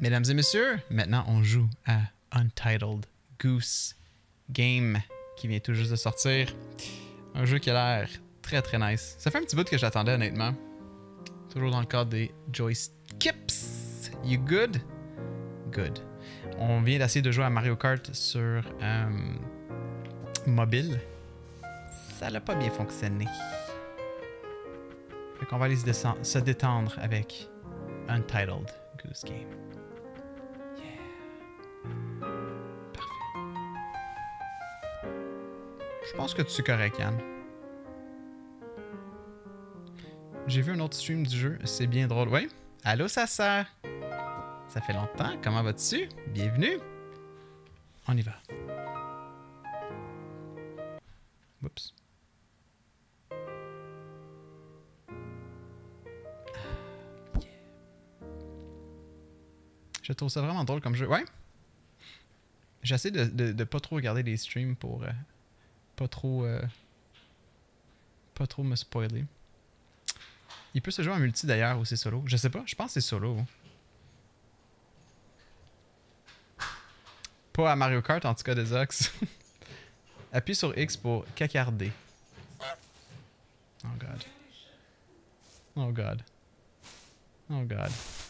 Mesdames et messieurs, maintenant on joue à Untitled Goose Game qui vient tout juste de sortir. Un jeu qui a l'air très très nice. Ça fait un petit bout que j'attendais honnêtement. Toujours dans le cadre des joysticks. You good? Good. On vient d'essayer de jouer à Mario Kart sur mobile. Ça n'a pas bien fonctionné. Fait qu'on va aller se détendre avec Untitled Goose Game. Je pense que tu es correct, Yann. J'ai vu un autre stream du jeu, c'est bien drôle. Oui? Allô, Sassa? Ça fait longtemps, comment vas-tu? Bienvenue! On y va. Oups. Yeah. Je trouve ça vraiment drôle comme jeu. Ouais? J'essaie de pas trop regarder les streams pour pas trop me spoiler. Il peut se jouer en multi d'ailleurs ou c'est solo. Je sais pas, je pense que c'est solo. Pas à Mario Kart en tout cas des Ox. Appuie sur X pour cacarder. Oh god. Oh god. Oh god.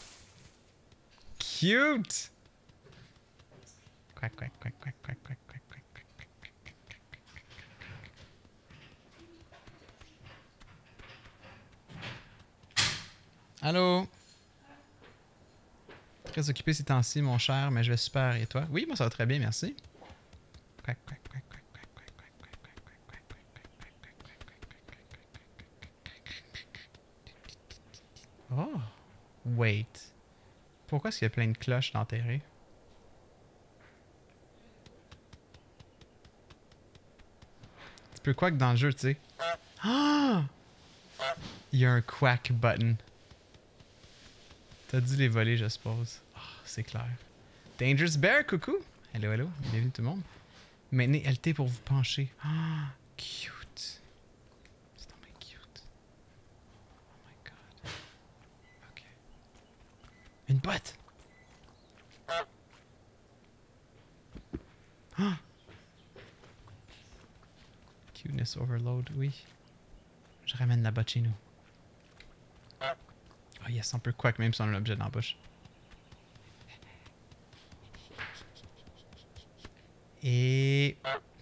Cute! Quack quack quack quack quack quack quack quack. Allô? Très occupé ces temps-ci, mon cher, mais je vais super. Et toi? Oui, moi ça va très bien, merci. Oh! Wait. Pourquoi est-ce qu'il y a plein de cloches d'enterrées? Tu peux quack dans le jeu, tu sais. Ah! Il y a un quack button. T'as dû les voler, je suppose. Oh, c'est clair. Dangerous Bear, coucou! Hello, hello. Bienvenue tout le monde. Maintenez LT pour vous pencher. Ah, cute. C'est tellement cute. Oh my god. Ok. Une boîte! Ah! Cuteness overload, oui. Je ramène la botte chez nous. Oh yes, on peut quack même si on a un objet dans la bouche. Et...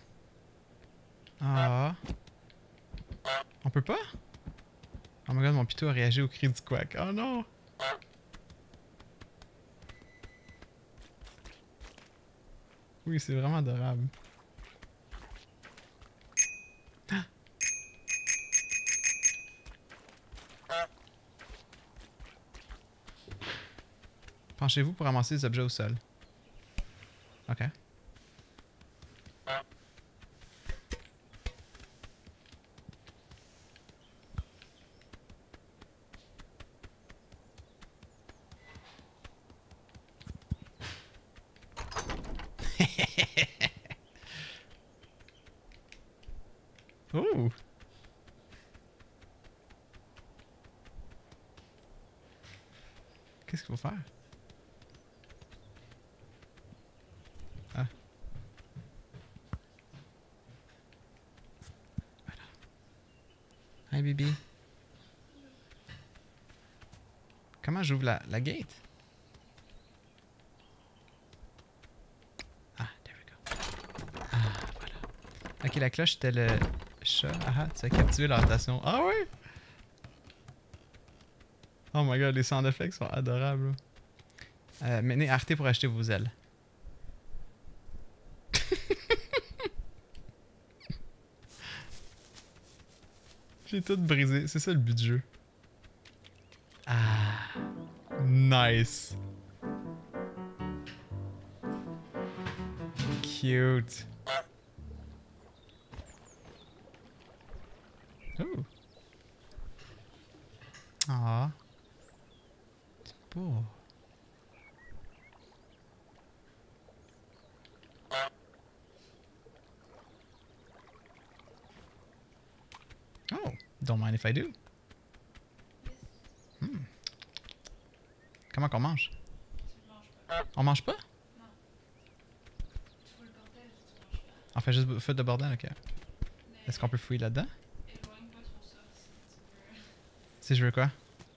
Ah... On peut pas? Oh my god, mon pitou a réagi au cri du quack. Oh non! Oui, c'est vraiment adorable. Ah! Penchez-vous pour ramasser des objets au sol. Ok. Oh! Qu'est-ce qu'il faut faire? Ah. Voilà. Hi, Bibi. Comment j'ouvre la gate? Ah, there we go. Ah, voilà. Ok, la cloche, c'était le chat. Ah, tu as captivé la rotation. Ah ouais? Oh my god, les sound effects sont adorables. Maintenez RT pour acheter vos ailes. J'ai tout brisé, c'est ça le but du jeu. Ah, nice. Cute. Oh. Ah. C'est beau. Oh, don't mind if I do. Comment qu'on mange? On mange pas? Non. Tu fous le bordel, tu manges pas. On fait juste feu de bordel, ok. Mais Est-ce qu'on peut fouiller là-dedans? éloigne-toi trop ça si tu veux. Si je veux quoi?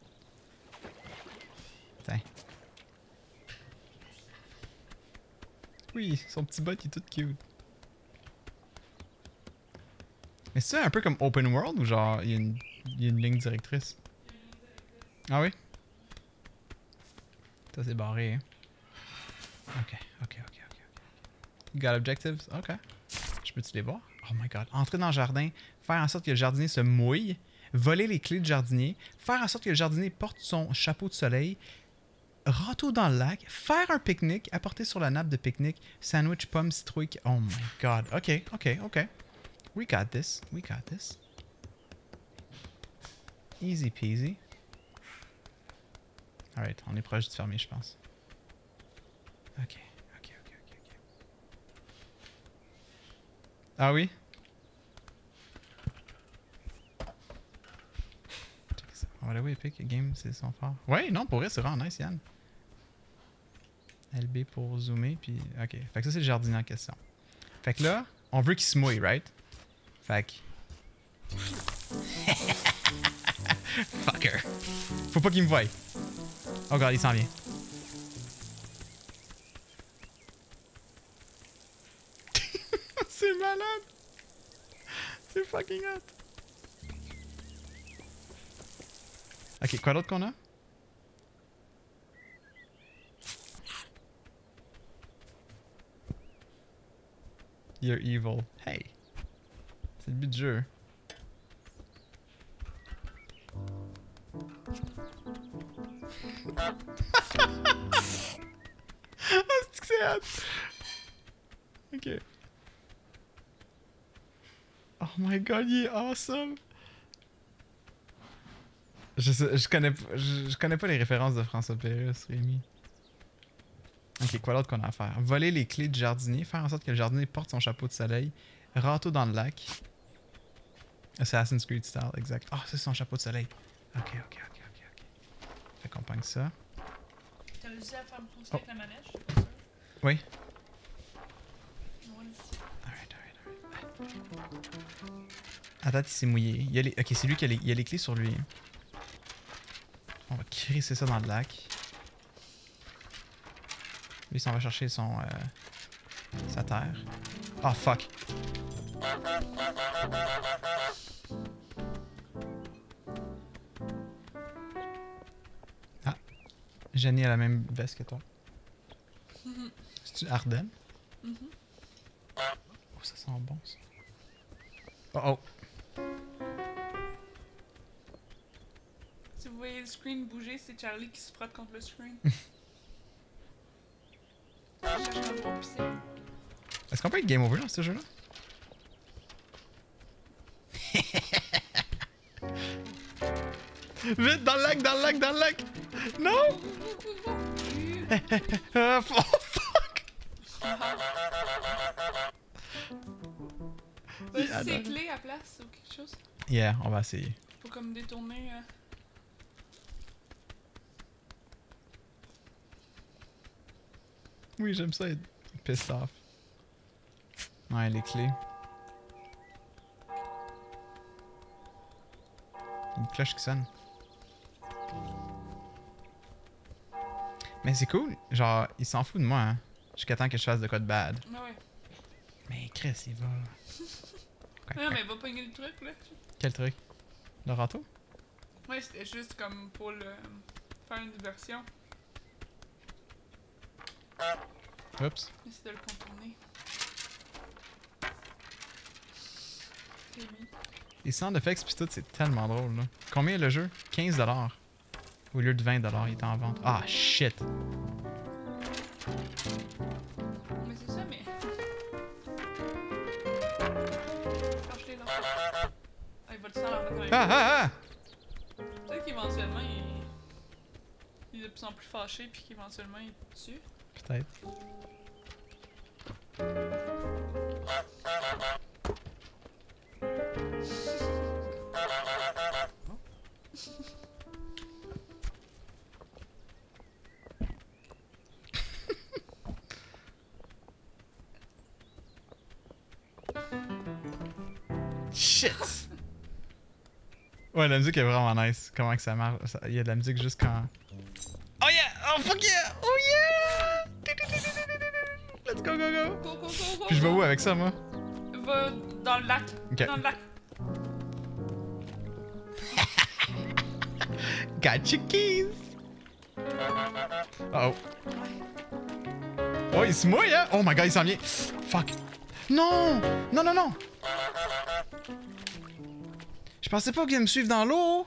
Tiens. Oui, son petit bot il est tout cute. Mais c'est un peu comme open world ou genre il y a une ligne directrice? Ah oui? Ça c'est barré, hein? Ok. You got objectives? Ok. Je peux-tu les voir? Oh my god. Entrer dans le jardin, faire en sorte que le jardinier se mouille, voler les clés du jardinier, faire en sorte que le jardinier porte son chapeau de soleil, râteau dans le lac, faire un pique-nique, apporter sur la nappe de pique-nique, sandwich, pommes, citrouille. Oh my god. Ok. We got this. Easy peasy. Alright, on est proche du fermier, je pense. Ok. Ah oui? Check ça. On va l'avouer, Epic Game, c'est son fort. Ouais, non, pour vrai, c'est vraiment nice, Yann. LB pour zoomer, puis... Ok, fait que ça, c'est le jardinier en question. Fait que là, on veut qu'il se mouille, right? Fait que... Fucker. Faut pas qu'il me voie. Oh god, il s'en vient. C'est malade. C'est fucking hot. Ok, quoi d'autre qu'on a? You're evil. Hey. C'est le but du jeu. C'est que c'est hot. Ok. Oh my god, il est awesome. Je connais pas les références de François Pérusse, Rémi. Ok, quoi d'autre qu'on a à faire? Voler les clés du jardinier, faire en sorte que le jardinier porte son chapeau de soleil, râteau dans le lac. Assassin's Creed style, exact. Ah, c'est son chapeau de soleil. Ok. Fait qu'on pogne ça. T'as réussi à faire me pousser Oh. avec la manège? Oui. Moi aussi. Alright. Attends, il s'est mouillé. Ok, c'est lui qui a les clés sur lui. Hein. On va crisser ça dans le lac. Lui, ça, on va chercher son... sa terre. Oh, fuck. Ah. Jenny a la même veste que toi. C'est-tu Ardennes? Oh, ça sent bon, ça. Oh. Si vous voyez le screen bouger, c'est Charlie qui se frotte contre le screen. Je cherche un bon pisser. Est-ce qu'on peut être game over dans ce jeu-là? Vite, dans le lac! Non! Oh, fuck! Vas-y, c'est clé à place ou quelque chose. Yeah, on va essayer. Faut comme détourner. Oui, j'aime ça être pissed off. Ouais, les clés. Une cloche qui sonne. Mais c'est cool. Genre, il s'en fout de moi, hein. Jusqu'à temps que je fasse de quoi de bad. Ah ouais. Mais Chris, il va... Non, mais va pogner le truc, là. Quel truc? Le râteau? Ouais, c'était juste comme pour le... faire une diversion. Oups. Essaye de le contourner. C'est mis. Les sound effects pis tout, c'est tellement drôle, là. Combien le jeu? 15$. Au lieu de 20$, il est en vente. Ah, shit! Mais c'est ça, mais... Lâche-les là. Ah, il va le sang la remettre dans les Ah! Peut-être qu'éventuellement, il est de plus en plus fâché, puis qu'éventuellement, il te tue. Peut-être. Shit! Ouais, la musique est vraiment nice. Comment que ça marche? Il y a de la musique juste quand... Oh yeah! Oh fuck yeah! Oh yeah! Let's go, go, go! Go, go, go, go! Puis je vais où avec ça, moi? Va dans le lac. Ok. Dans le lac. Got your keys! Oh. Oh, il se mouille, hein? Oh my god, il s'en vient! Fuck! Non! Non, non, non! Je pensais pas qu'il allait me suivre dans l'eau!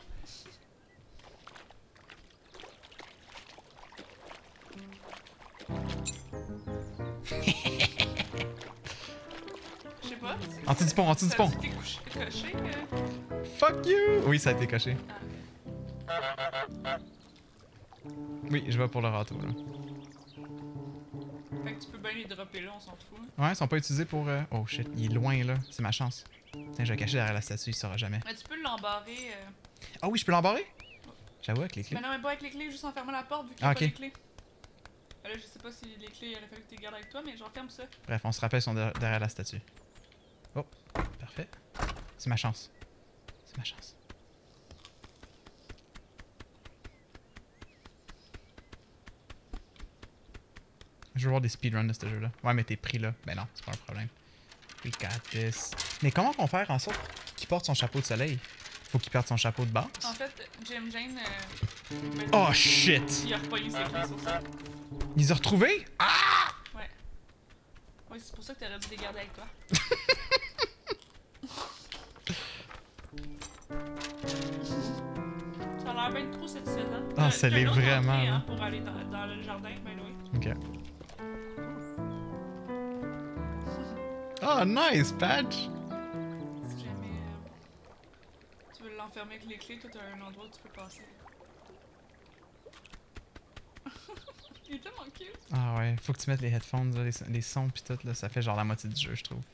Je sais pas. En dessous du pont, en dessous du pont! Ça a été coché, Fuck you! Oui, ça a été coché. Ah, Oui, je vais pour le râteau, là. fait que tu peux bien les dropper là, on s'en fout. Ouais, ils sont pas utilisés pour... Oh shit, il est loin, là. C'est ma chance. Tiens, je vais cacher derrière la statue, il saura jamais. Mais tu peux l'embarrer. Ah oui, je peux l'embarrer? J'avoue, avec les clés. Mais non, mais pas avec les clés, juste en fermant la porte vu qu'il y Ah, a ok. pas les clés. Là, je sais pas si les clés, il aurait fallu que tu les gardes avec toi, mais j'en ferme ça. Bref, on se rappelle, ils sont derrière la statue. Oh, parfait. C'est ma chance. C'est ma chance. Je veux voir des speedruns de ce jeu-là. Ouais, mais t'es pris là. Ben non, c'est pas un problème. We got this. Mais comment qu'on fait en sorte qu'il porte son chapeau de soleil? Faut qu'il perde son chapeau de base. En fait, Jim Jane. Oh shit! Il a repogné ses clés sur ça. Ils les ont retrouvés? Ah! Ouais. Ouais, c'est pour ça que t'aurais dû les garder avec toi. Ça a l'air bien trop cette saison. Ah, ça l'est vraiment, là. Pour aller dans le jardin, ben oui. Ok. Oh, nice, Patch! Si jamais tu veux l'enfermer avec les clés, toi t'as un endroit où tu peux passer. Il est tellement cute. Ah ouais, faut que tu mettes les headphones, là, les sons pis tout, là, ça fait genre la moitié du jeu, je trouve.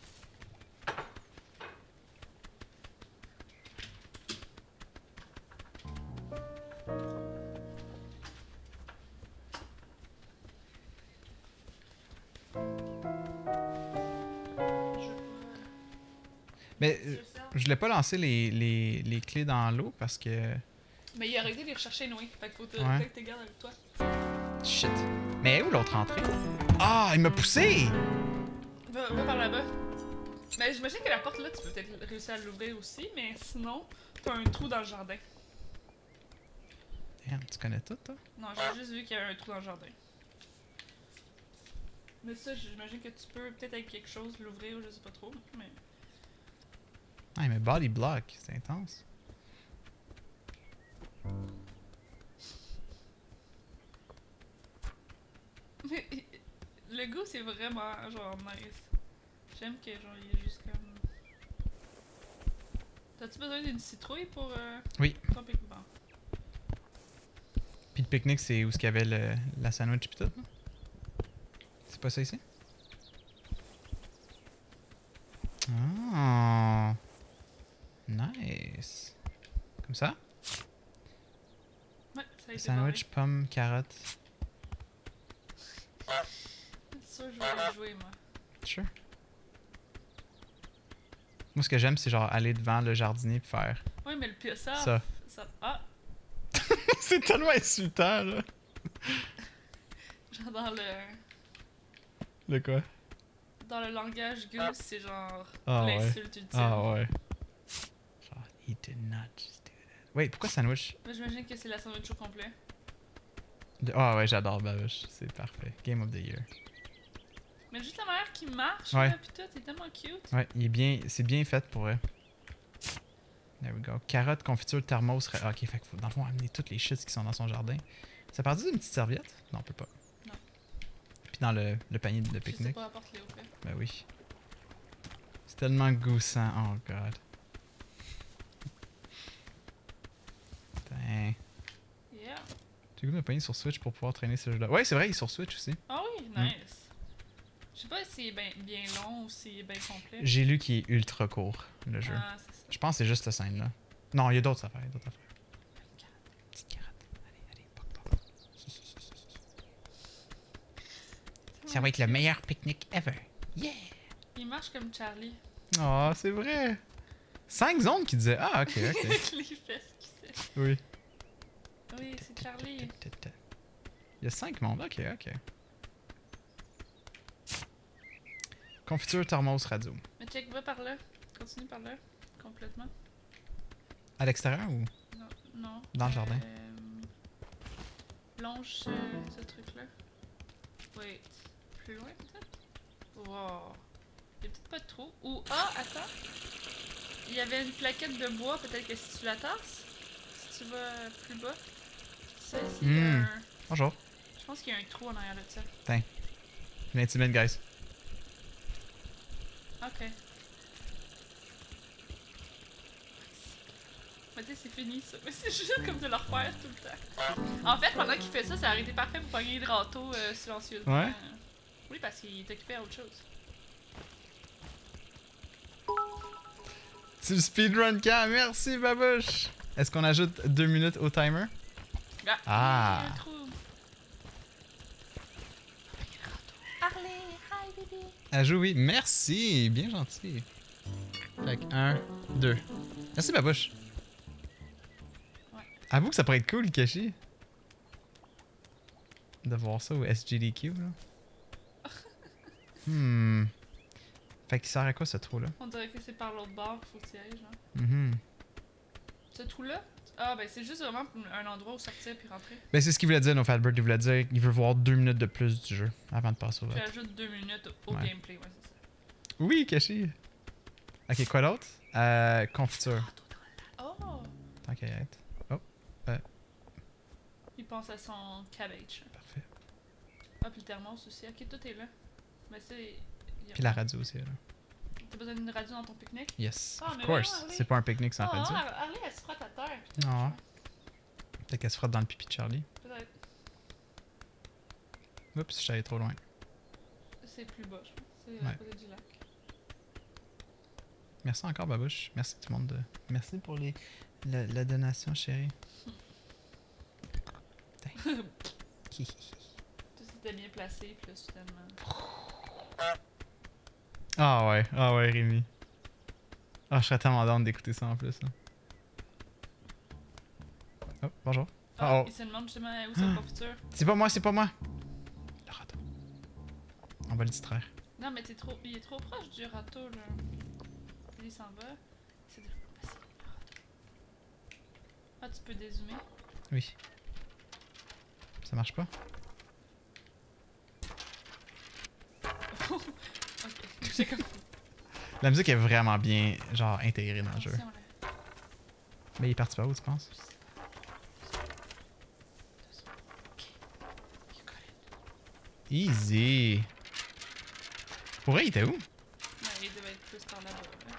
Mais je voulais pas lancer les clés dans l'eau parce que... Mais il a arrêté de les rechercher, Noé. Fait qu'il faut que Ouais. tu les gardes avec toi. Shit. Mais où l'autre entrée? Ah, il m'a poussé! Va par là-bas. Mais j'imagine que la porte là, tu peux peut-être réussir à l'ouvrir aussi, mais sinon, t'as un trou dans le jardin. Damn, tu connais tout, toi? Non, j'ai juste vu qu'il y avait un trou dans le jardin. Mais ça, j'imagine que tu peux peut-être avec quelque chose l'ouvrir, je sais pas trop, mais... Ah, mais body block, c'est intense. Mais le goût, c'est vraiment genre nice. J'aime que genre il est juste comme... T'as-tu besoin d'une citrouille pour Oui. ton pique? Bon. Puis le pique-nique, c'est où ce qu'il y avait la sandwich pis tout, non? C'est pas ça ici? Ah. Nice. Comme ça? Ouais, ça a été Sandwich, pomme, carotte. barré. C'est sûr que je vais y jouer, moi. Sure. Moi, ce que j'aime, c'est genre aller devant le jardinier pis faire Ouais, mais le pire, ça. Ah! C'est tellement insultant, là. Genre dans le... De quoi? Dans le langage goose, c'est genre Ah ouais. l'insulte ultime. Ah ouais. Genre, he did not just do that. Wait, pourquoi sandwich? Mais j'imagine que c'est la sandwich au complet. Ah ouais, j'adore Babush. C'est parfait. Game of the year. Mais juste la manière qui marche, Ouais. là, pis tout, c'est tellement cute. Ouais, il est bien, c'est bien fait pour elle. There we go. Carotte, confiture, thermos. Ah, ok, fait qu'il faut dans le fond amener toutes les shits qui sont dans son jardin. Ça part d'une petite serviette? Non, on peut pas. Non. Puis dans le panier de Je sais pique-nique. pas, apporte-les au fait. Ben oui. C'est tellement goûtant. Oh god. Putain. Yeah. J'ai goût de me pogner sur Switch pour pouvoir traîner ce jeu-là. Ouais, c'est vrai, il est sur Switch aussi. Ah oui, nice. Je sais pas si c'est bien long ou si c'est bien complet. J'ai lu qu'il est ultra court, le jeu. Ah, c'est ça. Je pense que c'est juste cette scène-là. Non, il y a d'autres affaires, Petite carotte. Allez, poc. Ça va être le meilleur pique-nique ever. Yeah! Il marche comme Charlie. Oh, c'est vrai! 5 zones qui disaient. Ah, ok, ok. Les fesses qui c'est. Oui. Oui, c'est Charlie. Il y a 5 mondes, ok, ok. Confiture, thermos, radio. Mais check, va par là. Continue par là. Complètement. À l'extérieur ou Non, non. dans le jardin? Longe ce truc-là. Wait. Plus loin peut-être? Wow. Il y a peut-être pas de trou. Ou, ah, attends. Il y avait une plaquette de bois, peut-être que si tu la tasses, si tu vas plus bas, ça ici, il y a un... Bonjour. Je pense qu'il y a un trou en arrière de ça. Je m'intimide, guys. Ok. Mais tu sais, c'est fini ça. Mais c'est juste comme de le refaire tout le temps. En fait, pendant qu'il fait ça, ça aurait été parfait pour pogner le râteau silencieusement. Ouais. Oui, parce qu'il est occupé à autre chose. Tu le speedrun quand? Merci, babouche! Est-ce qu'on ajoute 2 minutes au timer? Ah. Il y a un trou. Harley, hi baby. Ajoute, oui. Merci! Bien gentil. Fait que 1, 2. Merci, babouche. Ouais. Avoue que ça pourrait être cool, Kashi. De voir ça au SGDQ, là. Fait qu'il sert à quoi ce trou-là? On dirait que c'est par l'autre bord qu'il faut que tu ailles, genre. Mhm. Ce trou-là? Ah, ben c'est juste vraiment un endroit où sortir puis rentrer. Ben, c'est ce qu'il voulait dire, No Fatbird. Il voulait dire qu'il veut voir 2 minutes de plus du jeu avant de passer au Puis vote. ajoute 2 minutes au Ouais. gameplay, ouais, c'est ça. Oui, Kashi! Ok, quoi d'autre? Confiture. Oh! Tant qu'à y être. Oh, Il pense à son cabbage. parfait. Ah, puis le thermos aussi. Ok, tout est là. Mais c'est. Puis la radio aussi, là. T'as besoin d'une radio dans ton pique-nique? Yes, Ah, of mais course. voyons, Harley. C'est pas un pique-nique sans Oh, radio. Harley, elle se frotte à terre. Putain, Non. Peut-être qu'elle se frotte dans le pipi de Charlie. Peut-être. Oups, je suis allé trop loin. C'est plus bas, je pense. C'est à Ouais. côté du lac. Merci encore, babouche. Merci tout le monde. Merci pour la donation, chérie. Tout c'était bien placé, puis là, soudainement. Ah ouais, Rémi. Ah, je serais tellement down d'écouter ça en plus. Là. Oh, bonjour. Ah, Oh. il se demande justement où c'est la confiture. C'est pas moi, c'est pas moi. Le râteau. On va le distraire. Non, mais il est trop proche du râteau, là. Il s'en va. C'est de passer le râteau. Ah, tu peux dézoomer. Oui. Ça marche pas? Ok, j'ai comme. La musique est vraiment bien, genre, intégrée dans le jeu. Attention, là. Mais il est parti par où, tu penses? Easy. Pour vrai, il était où? Ouais, il devait être plus par là-bas. Là.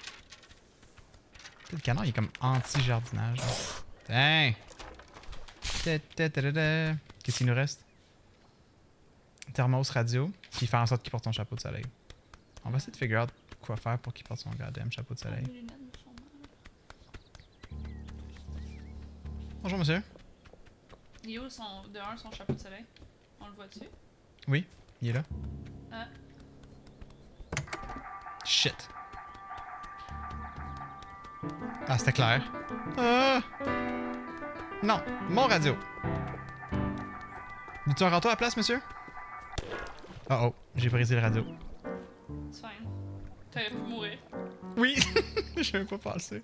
Le canon, il est comme anti-jardinage. Tiens! Qu'est-ce qu'il nous reste? Thermos radio, qui fait en sorte qu'il porte son chapeau de soleil. On va essayer de figure out quoi faire pour qu'il porte son goddamn chapeau de soleil. Mes lunettes me font mal. Bonjour, monsieur. Il est où son chapeau de soleil? On le voit-tu? Oui, il est là. Ah. Shit. Ah, c'était clair. Ah! Non, mon radio. Veux-tu un râteau à la place, monsieur? Oh oh, j'ai brisé le radio. C'est fine. T'aurais pu mourir. Oui! Je même pas pensé.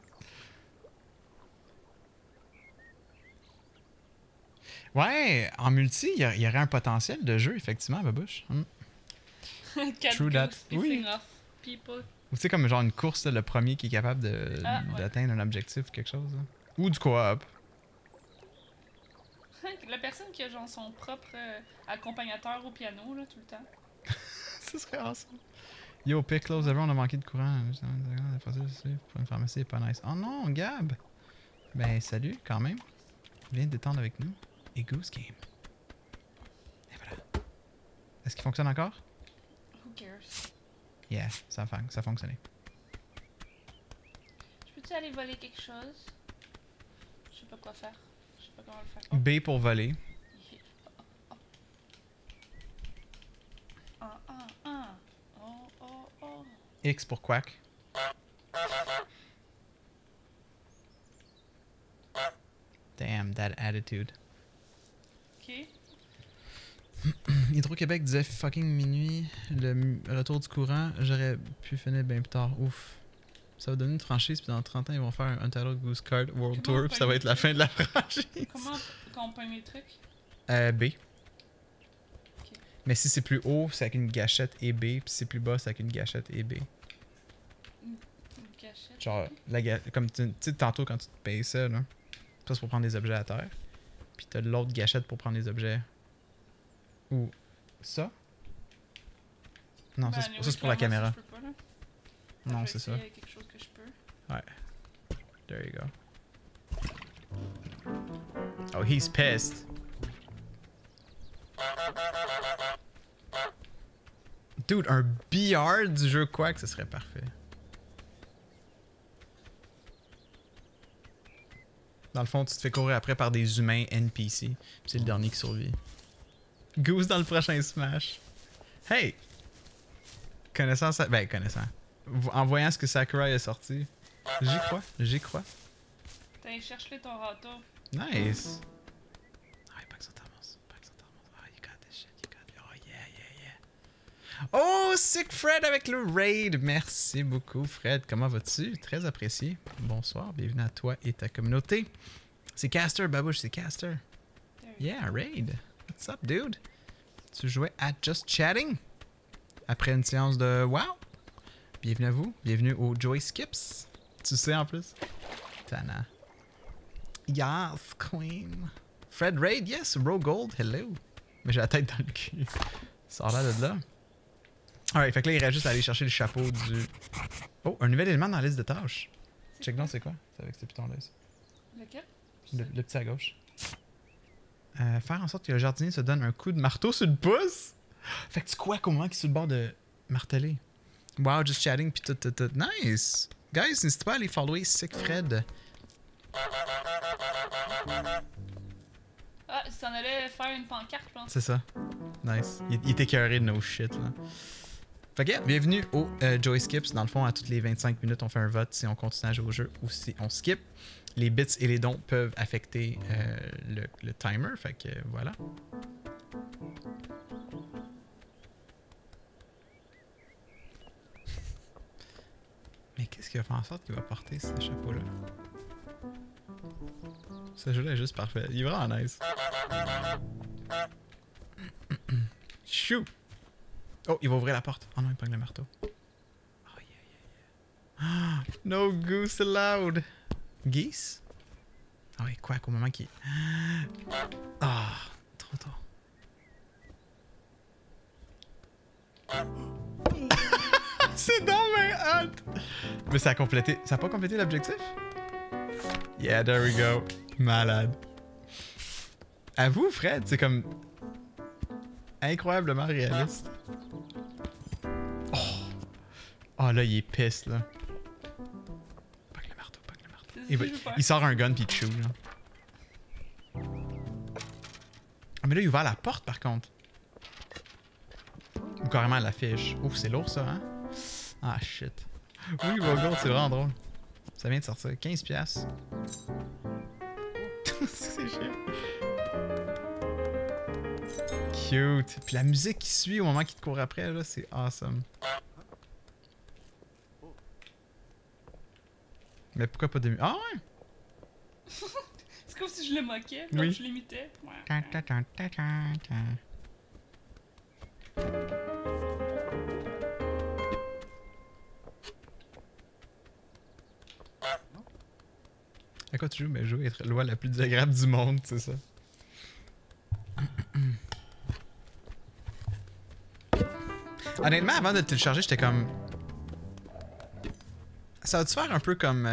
Ouais, en multi, il y aurait un potentiel de jeu, effectivement, Babouche. Cat True that. goose pissing Oui. off people. Ou c'est comme genre une course, là, le premier qui est capable Ah, ouais. d'atteindre un objectif ou quelque chose. Là. Ou du co-op. La personne qui a genre son propre accompagnateur au piano là tout le temps. Ça serait awesome. Yo, pick close everyone, on a manqué de courant. Pour une pharmacie, c'est pas nice. Oh non, Gab! Ben, salut, quand même. Viens te détendre avec nous. Et Goose Game. Et voilà. Est-ce qu'il fonctionne encore? Who cares? Yeah, ça a fonctionné. Je peux-tu aller voler quelque chose? Je sais pas quoi faire. Je sais pas comment le faire. Oh. B pour voler. Oh. X pour quack. Damn, that attitude. Ok. Hydro-Québec disait fucking minuit, le retour du courant, j'aurais pu finir bien plus tard. Ouf. Ça va donner une franchise, puis dans 30 ans, ils vont faire un Untitled Goose Card World Comment Tour, puis ça va être la fin de la franchise. Comment on pogne les trucs? B. Ok. Mais si c'est plus haut, c'est avec une gâchette et B, puis si c'est plus bas, c'est avec une gâchette et B. Une cachette. Genre, comme tu sais, tantôt quand tu te payes ça, là, ça c'est pour prendre des objets à terre. Puis t'as l'autre gâchette pour prendre des objets. Ou ça? Non, ça c'est pour la caméra. Je peux pas, là. Non, Je vais c'est ça. essayer quelque chose que je peux. Ouais. There you go. Oh, he's pissed. Dude, un BR du jeu Quack, ce serait parfait. Dans le fond, tu te fais courir après par des humains NPC. Puis c'est le dernier qui survit. Goose dans le prochain Smash. Hey! Connaissant ça. Ben, connaissant. En voyant ce que Sakurai a sorti. J'y crois, j'y crois. T'as cherché ton râteau. Nice! Ah, pas que ça t'avance. Pas que ça t'avance. Ah, you got this shit, you got it. Oh, yeah. Oh, sick Fred avec le raid! Merci beaucoup, Fred. Comment vas-tu? Très apprécié. Bonsoir, bienvenue à toi et ta communauté. C'est Caster, Babouche, c'est Caster. Yeah, raid. What's up, dude? Tu jouais à Just Chatting? Après une séance de WoW? Bienvenue à vous. Bienvenue au Joy Skips. Tu sais en plus? Tana. Yes, Queen. Fred Raid, yes. Row Gold, hello. Mais j'ai la tête dans le cul. Sors là de là. Alright, fait que là, il reste juste à aller chercher le chapeau du... Oh, un nouvel élément dans la liste de tâches. Check non, c'est quoi? C'est avec ce piton-là. Lequel? Le petit à gauche. Faire en sorte que le jardinier se donne un coup de marteau sur le pouce. Fait que tu quoi au moment qu'il est sur le bord de marteler. Wow, just chatting pis tout. Nice! Guys, n'hésitez pas à aller follower Sick Fred. Ah, il s'en allait faire une pancarte, je pense. C'est ça. Nice. Il était écœuré de nos shit, là. Fait que, bienvenue au Joy Skips. Dans le fond, à toutes les 25 minutes, on fait un vote si on continue à jouer au jeu ou si on skip. Les bits et les dons peuvent affecter le timer. Fait que, voilà. Mais qu'est-ce qui va faire en sorte qu'il va porter ce chapeau-là? Ce jeu-là est juste parfait. Il est vraiment nice. Chou! Oh, il va ouvrir la porte. Oh non, il pogne le marteau. Oh yeah. No goose allowed. Geese? Ah oui, quoi qu'au moment qu'il... Ah, trop tôt. C'est donc bien hot! Mais ça a complété... Ça a pas complété l'objectif? Yeah, there we go. Malade. À vous, Fred, c'est comme... incroyablement réaliste. Oh! Oh là, il est pisse, là. Pogne le marteau, pogne le marteau. Il sort un gun pis il chew, là. Ah, mais là, il ouvre la porte, par contre. Ou carrément la fiche. Ouf, c'est lourd, ça, hein? Ah, shit. Oui, Rogold, c'est vraiment drôle. Ça vient de sortir. 15$. C'est chiant. Cute. Puis la musique qui suit au moment qu'il te court après, là, c'est awesome. Mais pourquoi pas de... Ah ouais? C'est comme si je le moquais, oui. comme je l'imitais. Ouais. À quoi tu joues? Mais jouer être la loi la plus désagréable du monde, c'est ça. Honnêtement, avant de télécharger, j'étais comme... Ça va-tu faire un peu comme...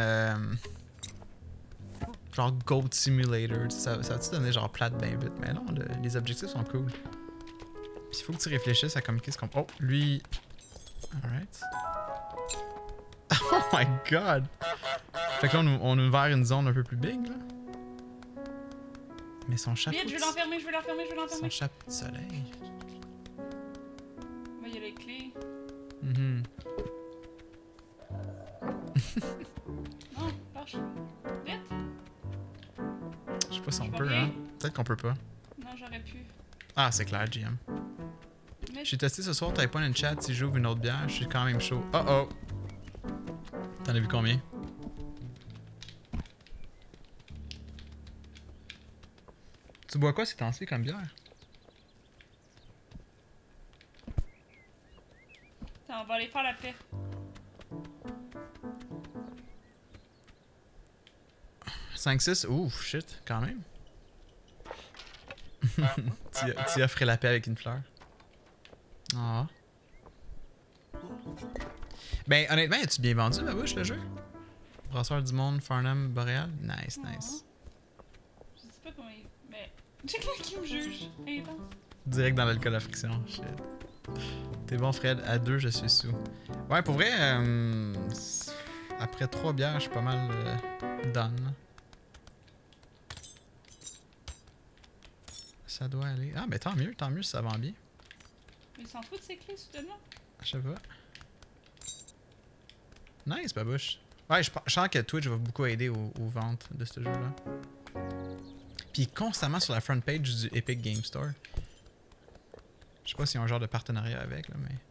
genre Gold Simulator? Ça va-tu donner genre plate ben vite? Mais non, les objectifs sont cool. Puis il faut que tu réfléchisses à comme qu'est-ce qu'on... Oh, lui... Alright. Oh my god! Fait que là, on a ouvert une zone un peu plus big, là. Mais son chapeau... Vite, je vais l'enfermer, je vais l'enfermer, je vais l'enfermer. Son chapeau de soleil... Mais il y a les clés. Mm-hmm. Non, lâche. Vite. Je sais pas si on Je vois peut, rien. hein. Peut-être qu'on peut pas. Non, j'aurais pu. Ah, c'est clair, GM. Mais J'ai testé ce soir, type 1 in chat, si j'ouvre une autre bière, je suis quand même chaud. Oh oh! T'en as vu combien? Tu bois quoi ces temps-ci comme bière? attends, on va aller faire la paix. « 5-6? Ouf, shit, quand même. Tu offres la paix avec une fleur. Ah. Ben, honnêtement, as-tu bien vendu, ma bouche, le jeu? Brasseur du monde, Farnham, Boréal? Nice, nice. Je sais pas comment il... Mais... Check là qui me juge. Intense. Direct dans l'alcool à friction, shit. T'es bon, Fred. À 2, je suis sous. Ouais, pour vrai, après 3 bières, je suis pas mal done. Ça doit aller. Ah, ben tant mieux si ça vend bien. Mais il s'en fout de ses clés, soudainement. Je sais pas. Nice, babouche. Ouais, je sens que Twitch va beaucoup aider aux ventes de ce jeu-là. Puis constamment sur la front page du Epic Game Store. Je sais pas s'il y a un genre de partenariat avec, là, mais...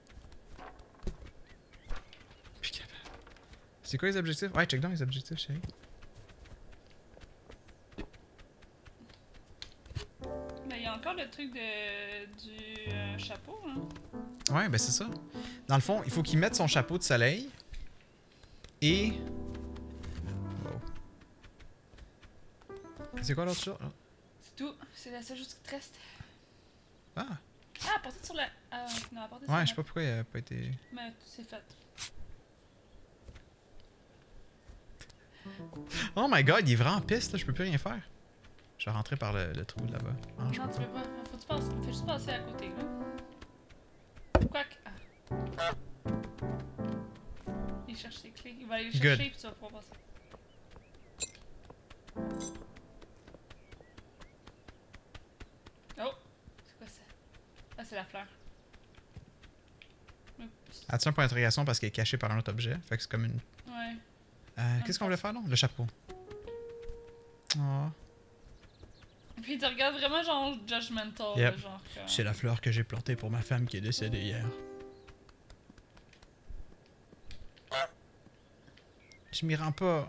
Puis capable. C'est quoi les objectifs? Ouais, check down les objectifs, chérie. Mais il y a encore le truc du chapeau, hein. Ouais, ben c'est ça. Dans le fond, il faut qu'il mette son chapeau de soleil. Et... Wow. C'est quoi l'autre chose? C'est tout. C'est la seule chose qui te reste. Ah! Ah, porter sur la... Ah, non, porter sur Ouais, la... je sais pas pourquoi il a pas été... Mais c'est fait. Oh my god, il est vraiment piste, là, je peux plus rien faire. Je vais rentrer par le trou là-bas. Ah, je Non, peux tu pas. peux pas. Faut que tu passes. Fais juste passer à côté, là. Quoique... Ah. Il cherche ses clés. Il va aller les Good. chercher, puis tu vas pouvoir passer. Oh! C'est quoi ça? Ah, c'est la fleur. As-tu un point d'interrogation parce qu'elle est cachée par un autre objet? Fait que c'est comme une... Ouais. Qu'est-ce qu'on voulait faire, non? Le chapeau. Oh. Puis il te regarde vraiment genre judgmental, Yep. là, genre comme... C'est la fleur que j'ai plantée pour ma femme qui est décédée hier. Je m'y rends pas.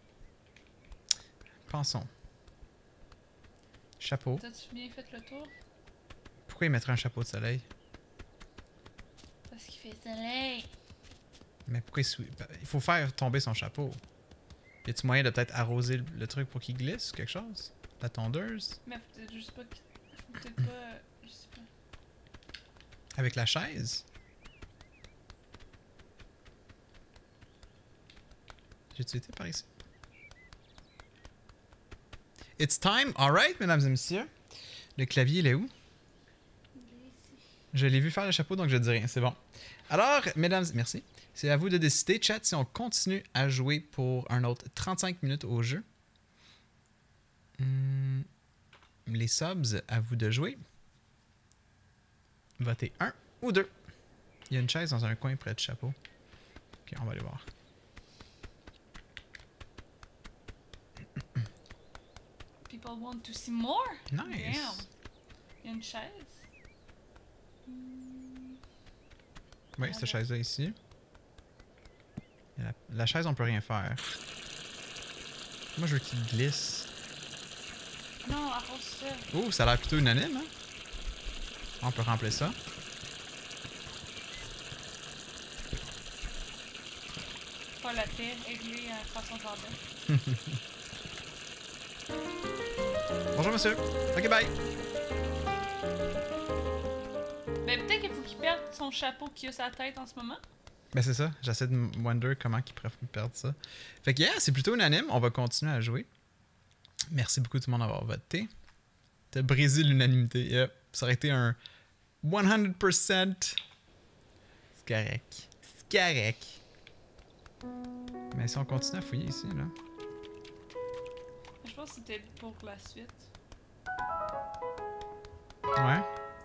Pensons. Chapeau. T'as-tu bien fait le tour? Pourquoi il mettrait un chapeau de soleil? Parce qu'il fait soleil. Mais pourquoi il faut faire tomber son chapeau? Y a-tu moyen de peut-être arroser le truc pour qu'il glisse ou quelque chose? La tondeuse? Mais faut peut-être juste pas... Faut peut-être pas... Je sais pas. Avec la chaise? J'ai-tu été par ici? It's time! Alright, mesdames et messieurs. Le clavier, il est où? Je l'ai vu faire le chapeau, donc je dis rien. C'est bon. Alors, mesdames... Merci. C'est à vous de décider, chat, si on continue à jouer pour un autre 35 minutes au jeu. Les subs, à vous de jouer. Votez 1 ou 2. Il y a une chaise dans un coin près du chapeau. Ok, on va aller voir. People want to see more? Nice. Damn. Il y a une chaise. Oui, cette chaise-là ici. Et la chaise, on peut rien faire. Moi, je veux qu'il glisse. Non, arrose ça. Oh, ça a l'air plutôt unanime, hein? On peut remplir ça. Pas la paix, aider à faire son jardin. Bonjour, monsieur. Ok, bye. Ben peut-être qu'il faut qu'il perde son chapeau qui a sa tête en ce moment. Ben, c'est ça. J'essaie de me wonder comment il pourrait perdre ça. Fait que, yeah, c'est plutôt unanime. On va continuer à jouer. Merci beaucoup tout le monde d'avoir voté. T'as brisé l'unanimité. Yep. Ça aurait été un 100%. C'est correct. C'est correct. Mais si on continue à fouiller ici, là. Je pense que c'était pour la suite. Ouais.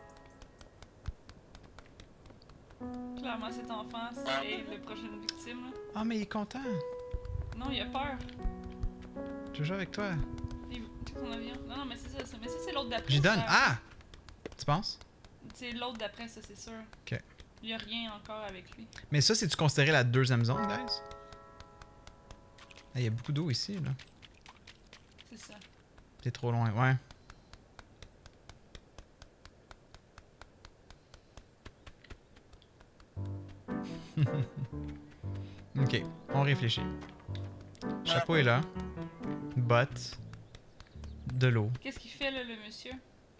Clairement, cet enfant, c'est la prochaine victime. Là. Ah, mais il est content. Non, il a peur. Je joue avec toi. Il... Tu sais son avion? Non, mais c'est ça. Mais ça, c'est l'autre d'après. J'y donne. Ah! Tu penses? C'est l'autre d'après, ça, c'est sûr. Ok. Il y a rien encore avec lui. Mais ça, c'est-tu considéré la deuxième zone, guys? Il y a beaucoup d'eau ici, là. C'est ça. C'est trop loin, ouais. Ok, on réfléchit. Chapeau est là. Bottes. De l'eau. Qu'est-ce qu'il fait, là, le monsieur?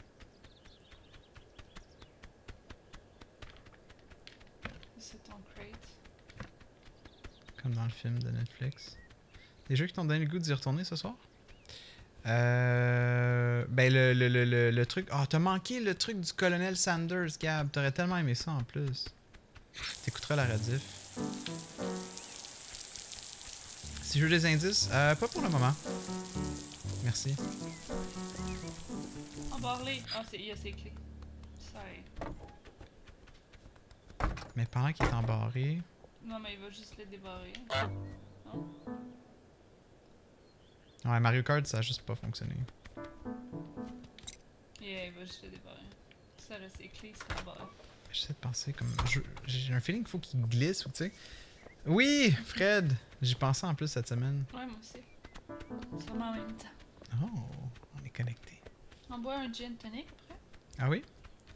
C'est ton crate. Comme dans le film de Netflix. Des jeux qui t'ont donné le goût d'y retourner ce soir? Ben le truc... Ah, t'as manqué le truc du colonel Sanders, Gab. T'aurais tellement aimé ça en plus. T'écouteras la rediff. Si je veux des indices, pas pour le moment. Merci. Embarlé. Ah, il y a ses clés. Ça est. Mais pendant qu'il est embarré... Non, mais il va juste les débarrer. Non? Ouais, Mario Kart, ça a juste pas fonctionné. Yeah, il va juste les débarrer. Ça, là, ses clés, c'est débarré. J'essaie de penser comme... J'ai un feeling qu'il faut qu'il glisse ou tu sais... Oui, Fred! J'y pensais en plus cette semaine. Ouais, moi aussi. Sûrement en même temps. Oh, on est connectés. On boit un gin tonic après? Ah oui?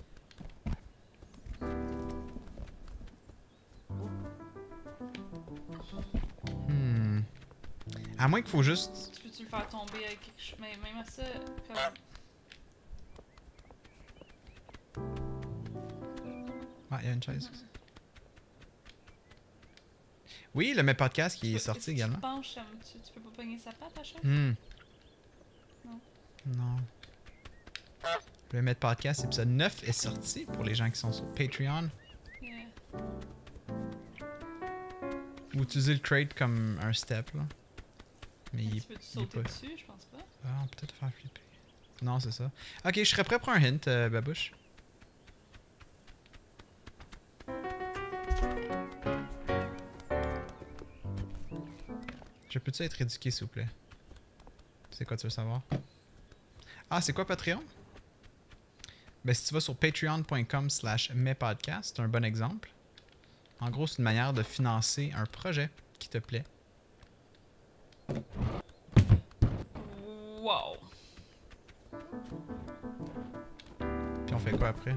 À moins qu'il faut juste... Tu peux-tu le faire tomber avec quelque chose? Mais même à ça, comme... Ah, il y a une chaise. Oui, le Met Podcast qui est sorti si également. Tu penches, tu peux pas pogner sa patte à chaque? Non. Non. Le Met Podcast épisode 9 est sorti pour les gens qui sont sur Patreon. Yeah. Ou utiliser le crate comme un step là. Mais Tu il peux-tu est sauter pas... dessus? Je pense pas. Ah, on peut peut-être faire flipper. Non, c'est ça. Ok, je serais prêt pour un hint, Babouche. Je peux-tu être éduqué, s'il vous plaît? C'est quoi tu veux savoir? Ah, c'est quoi Patreon? Ben, si tu vas sur patreon.com/mespodcast, c'est un bon exemple. En gros, c'est une manière de financer un projet qui te plaît. Wow! Puis on fait quoi après?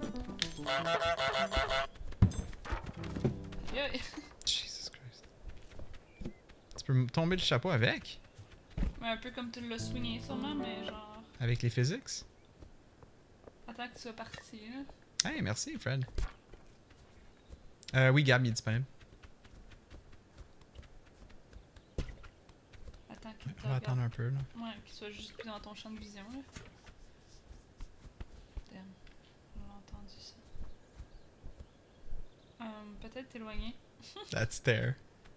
Yeah. Jesus Christ. Tu peux tomber le chapeau avec? Mais un peu comme tu l'as swingé sûrement, mais genre... Avec les physics? Attends que tu sois parti, là. Hey, merci Fred. Oui, Gab, il est disponible. Attends qu'il te On va regarde. attendre un peu là. Ouais, qu'il soit juste plus dans ton champ de vision, là. Damn. On a entendu ça. Peut-être t'éloigner. That's there.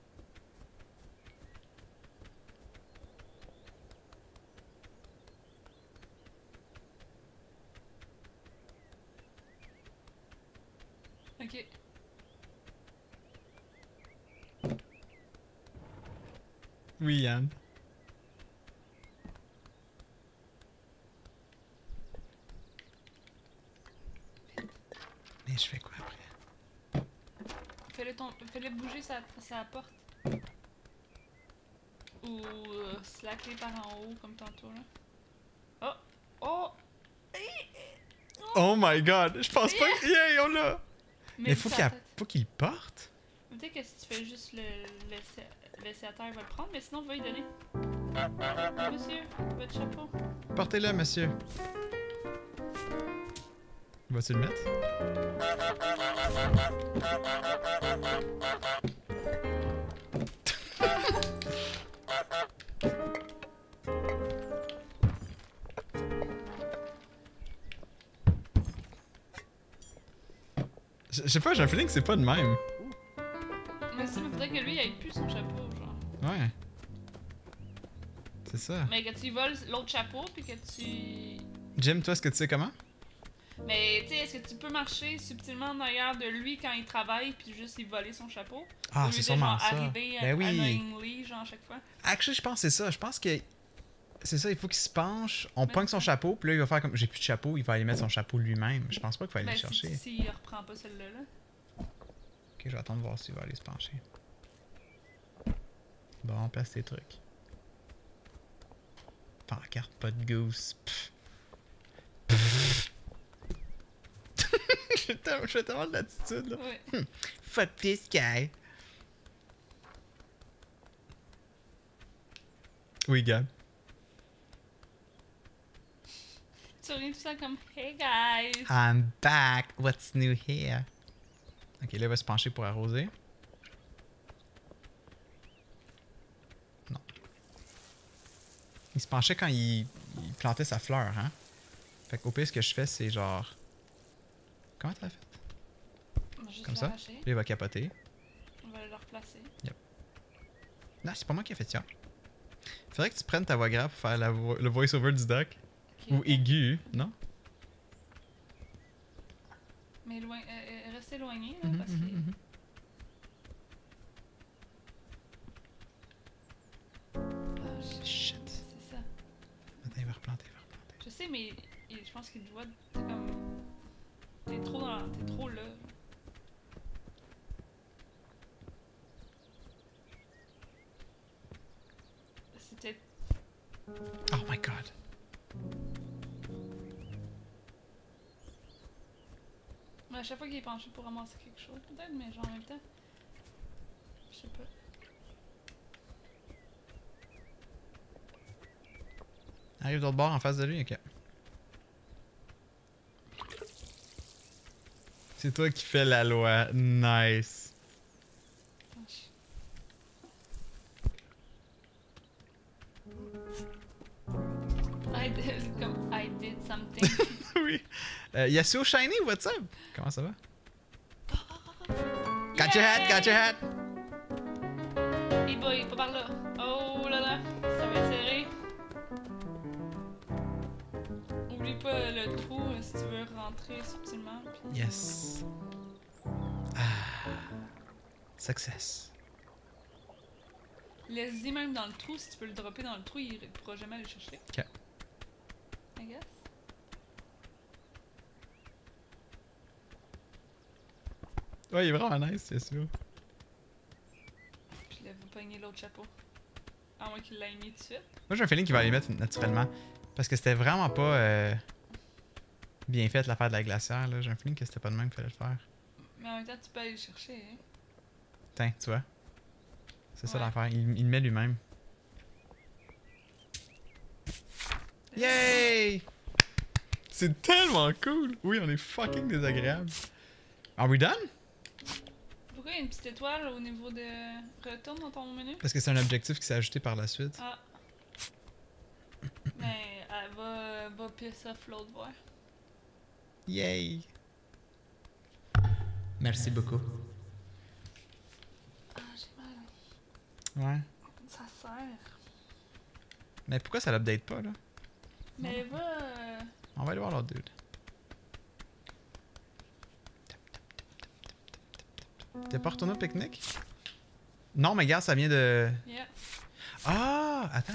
Ok. Oui, Yann. Mais je fais quoi après? Fais-le bouger sa porte. Ou slacker par en haut, comme tantôt, là. Oh! Oh! Oh my god! Je pense pas que... Yeah, on l'a! Mais faut qu'il le porte? Peut-être que si tu fais juste le laisser à terre, il va le prendre, mais sinon, va lui donner. Monsieur, votre chapeau. Portez-le, monsieur. Vas-tu le mettre? Je sais pas, j'ai un feeling que c'est pas de même. Mais ça, il faudrait que lui, il ait plus son chapeau, genre. Ouais. C'est ça. Mais que tu voles l'autre chapeau, puis que tu... Jim, toi, est-ce que tu sais comment? Mais, tu sais, est-ce que tu peux marcher subtilement en arrière de lui quand il travaille, puis juste lui voler son chapeau? Ah, c'est sûrement ça. Arriver Ben oui. annoyingly, genre, à chaque fois. Actually, je pense que c'est ça. Je pense que C'est ça, il faut qu'il se penche, on Mais pogne son ça- chapeau, puis là, il va faire comme j'ai plus de chapeau, il va aller mettre son chapeau lui-même. Je pense pas qu'il va aller Ben, le chercher. s'il reprend pas celle-là, là. Ok, je vais attendre de voir s'il va aller se pencher. Bon, place tes trucs. Pancarte, pas de goose. Pff. Pff. J'ai tellement de l'attitude, là. Ouais. Fuck this guy. Oui, Gab. Tu reviens tout ça comme Hey guys! I'm back. What's new here? Ok, là, il va se pencher pour arroser. Non. Il se penchait quand il plantait sa fleur, hein? Fait qu'au pire, ce que je fais, c'est genre... Comment t'as fait? On va juste Comme ça? l'arracher. Là, il va capoter. On va le replacer. Non, c'est pas moi qui ai fait ça. Faudrait que tu prennes ta voix grave pour faire le voice-over du doc. Ok, Ou attends. aigu, non? Mais reste éloigné, là, Mhm, parce mhm, que. mhm. Ah, Shit. c'est ça. Attends, il va replanter, il va replanter. Je sais, mais je pense qu'il doit. T'es comme. T'es trop là. C'est peut-être. Oh my god. Mais à chaque fois qu'il est penché pour ramasser quelque chose, peut-être, mais genre en même temps. Je sais pas. Arrive de l'autre bord en face de lui, ok. C'est toi qui fais la loi. Nice. Comme I did something. Oui. Yasuo Shiny, what's up? Comment ça va? Got your hat, got your hat! Hey boy, pas par là. Oh là là, ça va être serré. Oublie pas le trou si tu veux rentrer subtilement. Puis... Yes. Ah. Success. Laisse-y même dans le trou, si tu peux le dropper dans le trou, il pourra jamais aller chercher. Ok. I guess. Ouais, il est vraiment nice, Yasuo. Puis là, vous pognez l'autre chapeau. À moins qu'il l'ait mis tout de suite. Moi, j'ai un feeling qu'il va les mettre naturellement. Parce que c'était vraiment pas bien fait l'affaire de la glacière. Là. J'ai un feeling que c'était pas de même qu'il fallait le faire. Mais en même temps, tu peux aller le chercher. Hein. Tiens, tu vois. C'est ça Ouais. l'affaire. Il le met lui-même. Yay! C'est tellement cool! Oui, on est fucking désagréable. Are we done? Pourquoi il y a une petite étoile au niveau de. Retourne dans ton menu? Parce que c'est un objectif qui s'est ajouté par la suite. Ah. Mais elle va piss off l'autre voie. Yay! Merci beaucoup. Ah, j'ai mal. Ouais. Ça sert. Mais pourquoi ça l'update pas, là? Mais va. On va aller voir l'autre dude. T'es pas retourné au pique-nique? Non, mais regarde, ça vient de... Yeah. Ah! Attends.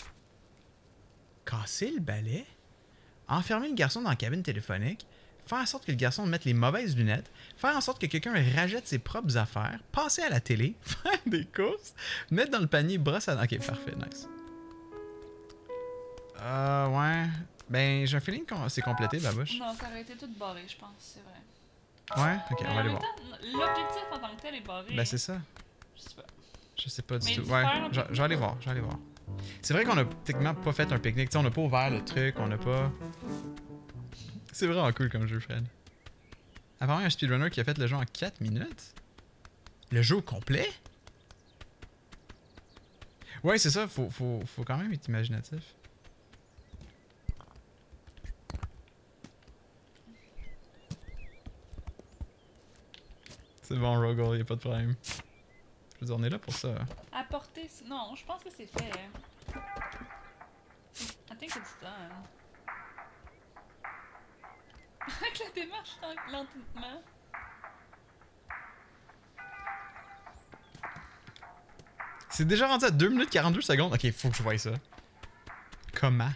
Casser le balai? Enfermer le garçon dans la cabine téléphonique? Faire en sorte que le garçon mette les mauvaises lunettes? Faire en sorte que quelqu'un rachète ses propres affaires? Passer à la télé? Faire des courses? Mettre dans le panier brosse à dents? Ok, parfait, nice. Ouais. Ben, j'ai un feeling que c'est complété, Babouche. Non, ça aurait été tout barré, je pense, c'est vrai. Ouais? Ok, Mais on en va aller même voir. temps, l'objectif en tant que tel est barré. Ben, c'est ça. Je sais pas. Je sais pas du Mais tout. du Ouais, faire un je pique-nique, vais aller voir, je vais aller voir. C'est vrai qu'on a techniquement pas fait un pique-nique. Tu sais, on a pas ouvert le truc, on a pas... C'est vraiment cool comme jeu, Fred. Apparemment, il y a un speedrunner qui a fait le jeu en 4 minutes. Le jeu au complet? Ouais, c'est ça, faut quand même être imaginatif. C'est bon, Rogol, y a pas de problème. Je veux dire, on est là pour ça. Apporter. Non, je pense que c'est fait. I think it's done. Avec la démarche lentement. C'est déjà rendu à 2 minutes 42 secondes. Ok, faut que je voie ça. Comment?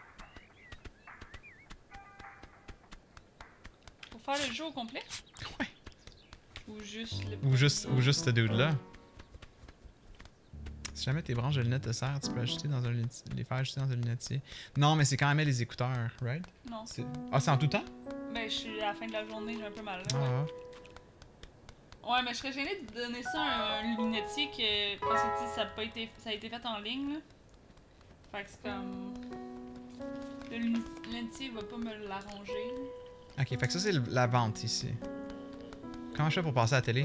Pour faire le jeu au complet? Ouais. Ou juste le Ou juste ce premier? dude-là. Si jamais tes branches de lunettes te servent, tu peux ajouter dans un les faire ajouter dans un lunetier. Non, mais c'est quand même les écouteurs, right? Non. Ah, c'est en tout temps? Ben, je suis à la fin de la journée, j'ai un peu mal. Là. Ah. Ouais, mais je serais gênée de donner ça à un lunetier que, parce que tu sais, ça a été fait en ligne. Là. Fait que c'est comme. Le lunetier va pas me l'arranger. Ok, fait que ça, c'est la vente ici. Comment je fais pour passer à la télé?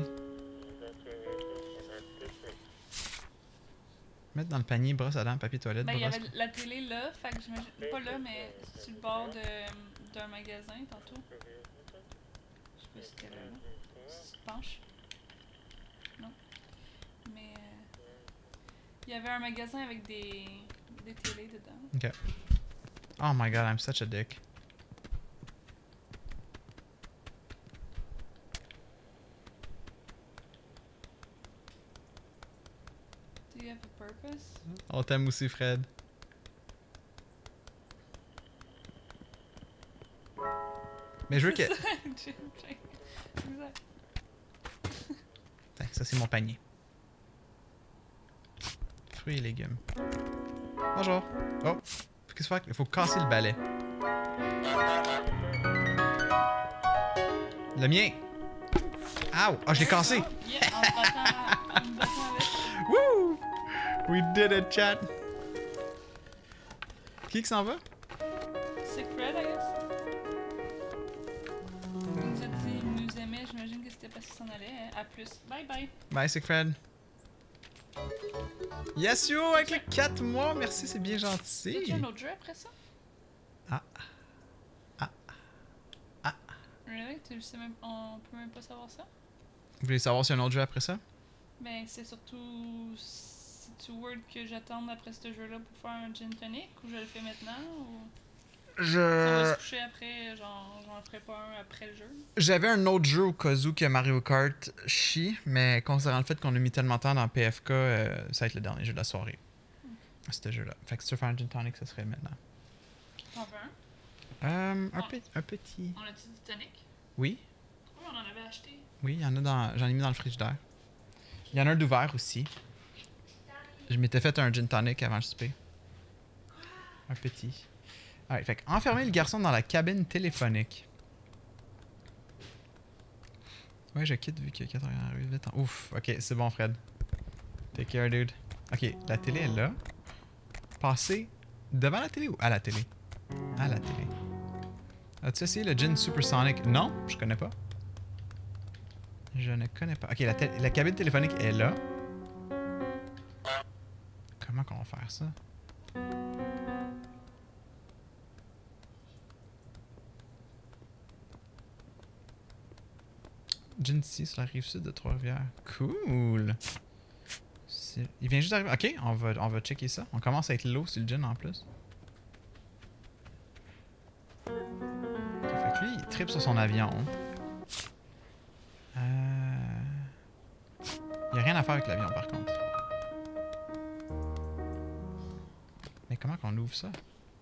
Mettre dans le panier, brosse à dents, papier toilette, Ben, il y brosse... avait la télé là, fait que j'imagine. Pas là, mais sur le bord d'un magasin tantôt. Je sais pas si c'était là. Si tu te penches. Non. Mais. Il y avait un magasin avec des télés dedans. Ok. Oh my god, I'm such a dick. Do you have a purpose? On t'aime aussi, Fred. Mais je veux que... Exact. Tiens, ça, c'est mon panier. Fruits et légumes. Bonjour. Oh, qu'est-ce qu'il faut faire? Il faut casser le balai. Le mien! Ow! Ah, je l'ai cassé! Yeah, en me battant avec. Woo! We did it, chat! Qui s'en va? Sick Fred, I guess. Il nous a dit il nous aimait, j'imagine que c'était parce qu'il s'en allait. Hein. À plus. Bye bye. Bye, Sick Fred. Yes, yo! Avec les 4 mois! Merci, c'est bien gentil! Y'a-tu un autre jeu après ça? Ah. Really? Tu le sais même, on peut même pas savoir ça? Vous voulez savoir s'il y a un autre jeu après ça? Ben, c'est surtout. C'est-tu word que j'attende après ce jeu-là pour faire un gin tonic ou je le fais maintenant ou. Ça va se coucher après, genre, j'en ferai pas un après le jeu. J'avais un autre jeu au cas où que Mario Kart chie, mais considérant le fait qu'on a mis tellement de temps dans PFK, ça va être le dernier jeu de la soirée. Ce jeu-là. Fait que si tu veux faire un gin tonic, ça serait maintenant. T'en veux un? Un petit. On a-tu du tonic? Oui, Oui, on en avait acheté. oui, il y en a dans. J'en ai mis dans le frigidaire. Il y en a un d'ouvert aussi. Je m'étais fait un gin tonic avant le souper. Un petit. Alright, fait enfermer le garçon dans la cabine téléphonique. Ouais, je quitte vu qu'il y a 4h08 ans. Ouf, ok, c'est bon, Fred. Take care, dude. Ok, la télé est là. Passer devant la télé ou à la télé? À la télé. As-tu essayé le gin Supersonic? Non, je connais pas. Je ne connais pas. Ok, la cabine téléphonique est là. Comment qu'on va faire ça? Gin ici sur la rive sud de Trois-Rivières. Cool! Il vient juste d'arriver. Ok, on va checker ça. On commence à être low sur le gin en plus. Okay, fait que lui, il tripe sur son avion. Il n'y a rien à faire avec l'avion par contre. Mais comment qu'on ouvre ça?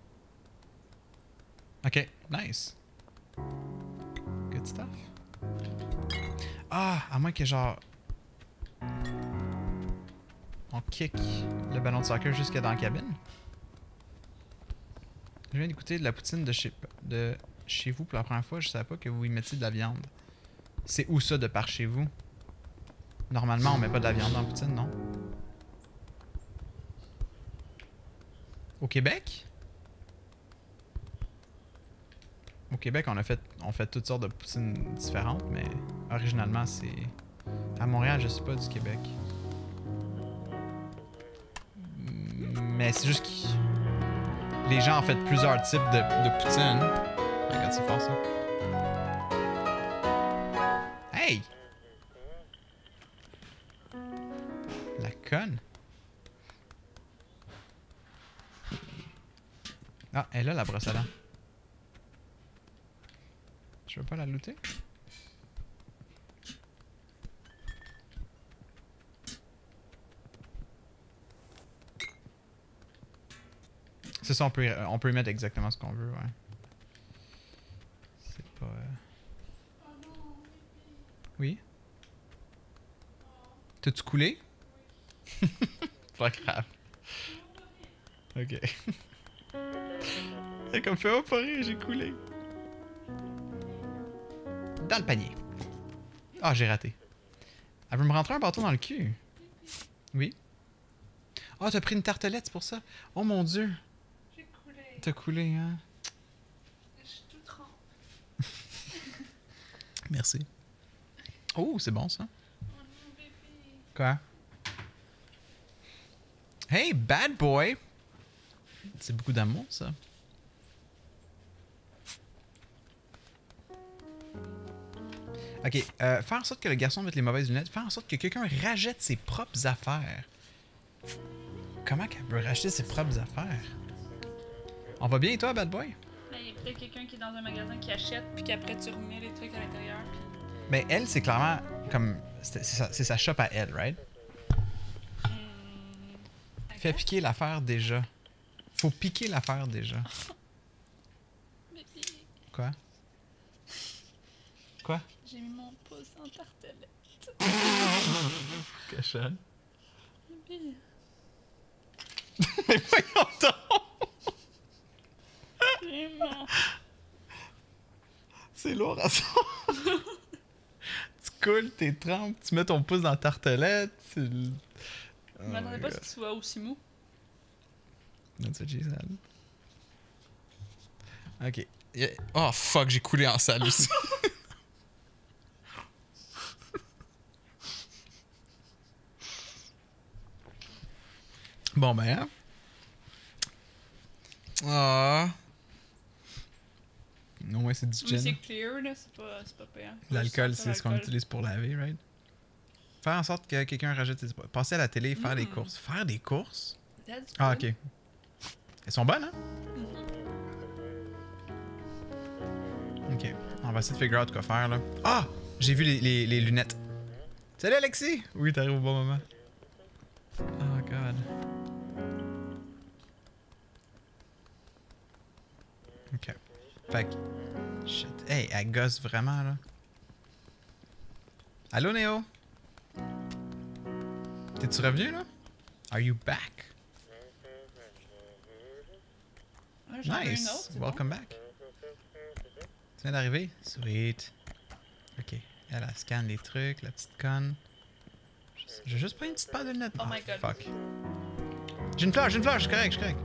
Ok, nice. Good stuff. Ah, à moins que genre... On kick le ballon de soccer jusque dans la cabine. Je viens d'écouter de la poutine de chez vous pour la première fois. Je savais pas que vous y mettiez de la viande. C'est où ça de par chez vous? Normalement, on met pas de la viande dans la poutine, non? Au Québec? Au Québec, on fait toutes sortes de poutines différentes, mais originalement, c'est... À Montréal, je suis pas du Québec. Mais c'est juste que les gens ont fait plusieurs types de poutine. Regarde, c'est fort ça. Hey! La conne. Ah, elle a la brosse à dents. Je veux pas la looter? Ça ça, on peut y mettre exactement ce qu'on veut, ouais. C'est pas... Oh non, Oui? T'as-tu coulé? Pas grave. Ok. C'est comme fait, oh, pas rire, j'ai coulé. Dans le panier. Ah, j'ai raté. Elle veut me rentrer un bâton dans le cul. Oui. Ah, t'as pris une tartelette, c'est pour ça? Oh mon dieu. j'ai coulé. T'as coulé, hein? Je suis tout trempe. Merci. Oh, c'est bon, ça. Oh non, bébé. Quoi? Hey, bad boy! C'est beaucoup d'amour, ça. Ok, faire en sorte que le garçon mette les mauvaises lunettes, faire en sorte que quelqu'un rachète ses propres affaires. Comment qu'elle peut racheter ses propres affaires? On va bien, toi, bad boy? Là, il y a peut-être quelqu'un qui est dans un magasin qui achète, puis qu'après tu remets les trucs à l'intérieur. Puis... Mais elle, c'est clairement comme. C'est sa shop à elle, right? Fais piquer l'affaire déjà. Faut piquer l'affaire déjà. Bébé, Quoi? Quoi? j'ai mis mon pouce en tartelette. Cochonne. Bébé, Mais voyons donc! vraiment. C'est lourd à ça. Tu coules, t'es trempes, tu mets ton pouce dans la tartelette. Tu... Je m'attendais pas à ce qu'il soit aussi mou. That's what she said. Ok. Oh fuck, j'ai coulé en salle aussi. Bon ben, hein? Ah. Au moins c'est du Oui, c'est gin. clear, là, c'est pas pire. L'alcool, Juste c'est ce qu'on l'alcool. utilise pour laver, right? Faire en sorte que quelqu'un rajoute ses... Passer à la télé, faire des courses. Faire des courses? That's Ah, good. ok. Elles sont bonnes, hein? Ok. On va essayer de figure out quoi faire, là. Ah! J'ai vu les lunettes. Salut, Alexis! Oui, t'arrives au bon moment. Oh, God. Ok. Fait que... Shit. Hey, elle gosse vraiment, là. Allô, Néo? T'es-tu revenu, là? Are you back? Ouais, j'en veux une Nice! autre, c'est Welcome back. Tu viens d'arriver? Sweet. Ok. Elle scanne les trucs, la petite conne. Je vais juste prendre une petite paire de lunettes. Oh my God. Fuck. J'ai une fleur, je suis correct, Hey,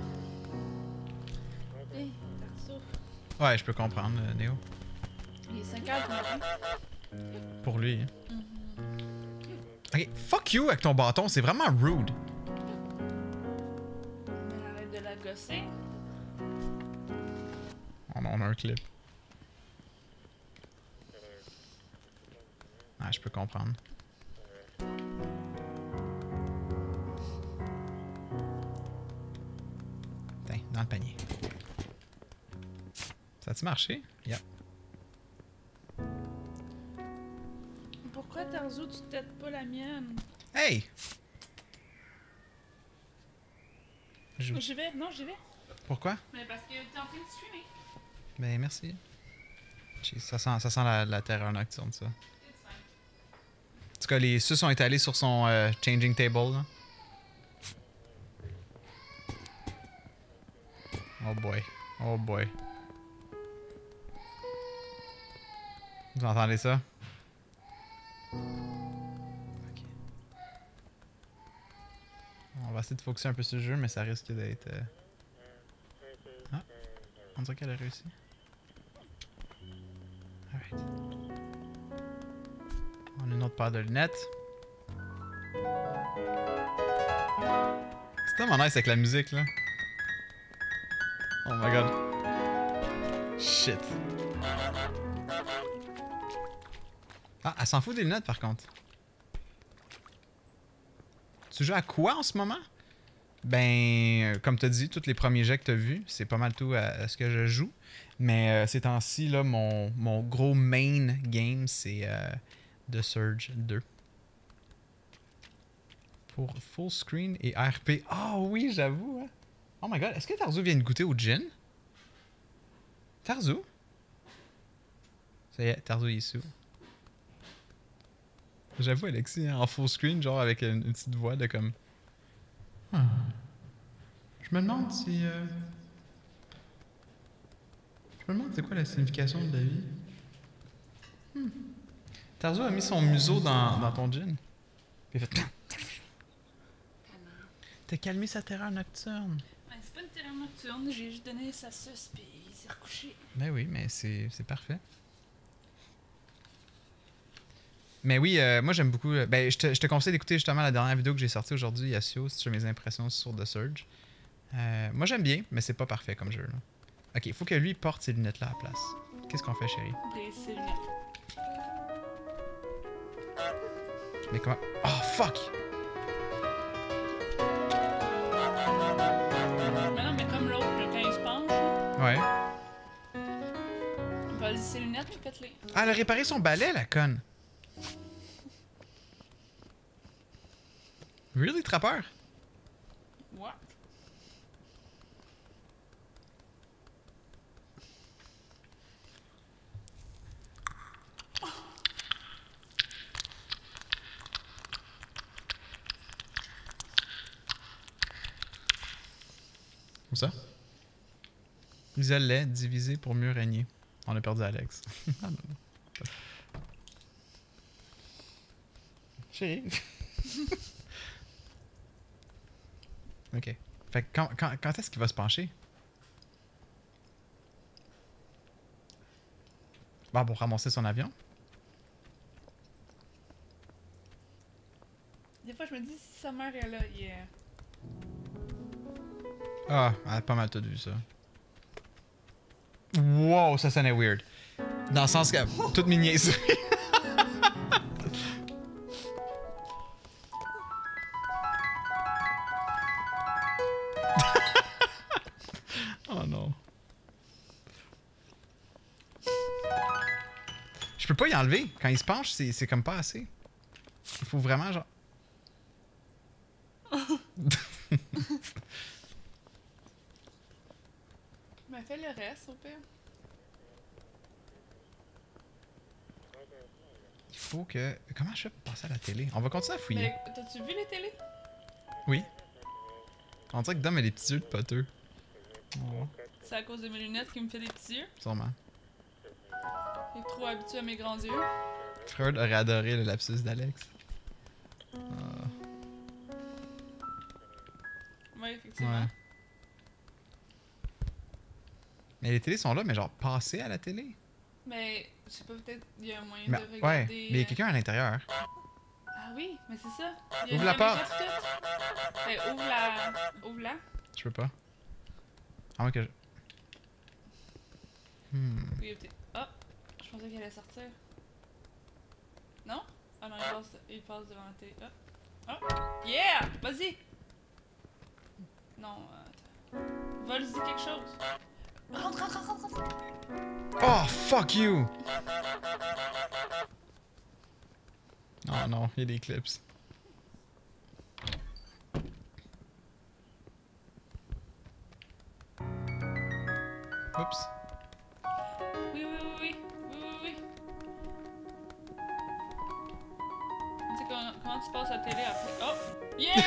t'as reçu. Ouais, je peux comprendre, Néo. Il est 5h du matin. Pour lui. Hein. Ok, fuck you avec ton bâton, c'est vraiment rude. Mais arrête de la gosser. On a un clip. Ah, je peux comprendre. Tiens, dans le panier. Ça a-tu marché? Yep. Pourquoi Tarzo, tu t'aides pas la mienne? Hey! J'y vais, non, j'y vais. Pourquoi? Mais parce que t'es en train de streamer. Ben, merci. Jeez, ça sent la terreur nocturne, ça. It's fine. En tout cas, les sus sont étalés sur son changing table. Là. Oh boy. Oh boy. Vous entendez ça? Ok. On va essayer de focuser un peu sur le jeu, mais ça risque d'être... Ah, on dirait qu'elle a réussi. Alright. On a une autre paire de lunettes. C'est tellement nice avec la musique, là. Oh my god. Shit. Ah, elle s'en fout des lunettes, par contre. Tu joues à quoi en ce moment? Ben, comme t'as dit, tous les premiers jets que t'as vus, c'est pas mal tout à ce que je joue. Mais ces temps-ci, là, mon gros main game, c'est The Surge 2. Pour full screen et RP. Ah oui, j'avoue. Hein? Oh my god, est-ce que Tarzo vient de goûter au gin? Tarzo? Ça y est, Tarzo il est sous. J'avoue, Alexis, hein, en full screen, genre avec une petite voix de comme... Ah. Je me demande si... Je me demande c'est quoi la signification de la vie. Tarzo a mis son museau dans ton gin. Puis il a fait... T'as calmé sa terreur nocturne. Ben, c'est pas une terreur nocturne, j'ai juste donné sa sauce puis il s'est recouché. Ben oui, mais c'est parfait. Mais oui, moi j'aime beaucoup. Ben, je te conseille d'écouter justement la dernière vidéo que j'ai sortie aujourd'hui, Yasuo, si tu as mes impressions sur The Surge. Moi j'aime bien, mais c'est pas parfait comme jeu. Là. Ok, il faut que lui porte ces lunettes-là à la place. Qu'est-ce qu'on fait, chérie? Des lunettes. Mais comment. Oh fuck! Mais non, mais comme l'autre, là, quand il se penche, Ouais. vas-y, ses lunettes, puis pète-les. Ah, elle a réparé son balai, la conne! Really, trappeur? What? Où ça? Isole-les, diviser pour mieux régner. On a perdu Alex. Ah, non. Chérie. Ok. Fait que quand est-ce qu'il va se pencher? Bah, pour ramasser son avion? Des fois, je me dis, si sa mère est là, yeah. Ah, elle a pas mal tout vu ça. Wow, ça sonnait weird. Dans le sens que toutes mes niaiseries. Oh non. Je peux pas y enlever. Quand il se penche, c'est comme pas assez. Il faut vraiment genre... Mais fais le reste, au pire. Il faut que... Comment je fais pour passer à la télé? On va continuer à fouiller. Mais t'as-tu vu les télés? Oui. On dirait que Dom a des petits yeux de poteux. Oh, C'est à cause de mes lunettes qui me fait des petits yeux. sûrement. Il est trop habitué à mes grands yeux. Freud aurait adoré le lapsus d'Alex. Ouais, effectivement. Ouais. Mais les télés sont là, mais genre passées à la télé. Mais, je sais pas, peut-être il y a un moyen Mais, de regarder... ouais, mais il y a quelqu'un à l'intérieur. Ah oui, mais c'est ça. Il y a Ouvre une la caméra porte. pis tout. Ben, ouvre-la. Je peux pas. À moins que je... Oui, peut-être. Ah, je pensais qu'elle allait sortir. Non? Ah non, il passe devant la télé. Ah. Ah. Yeah! Vas-y! Non, attends. Vole-y quelque chose. Rentre. Oh, fuck you! Oh non, il y a des clips. Oups. Oui. Tu sais comment tu passes à la télé après? Oh! Yeah!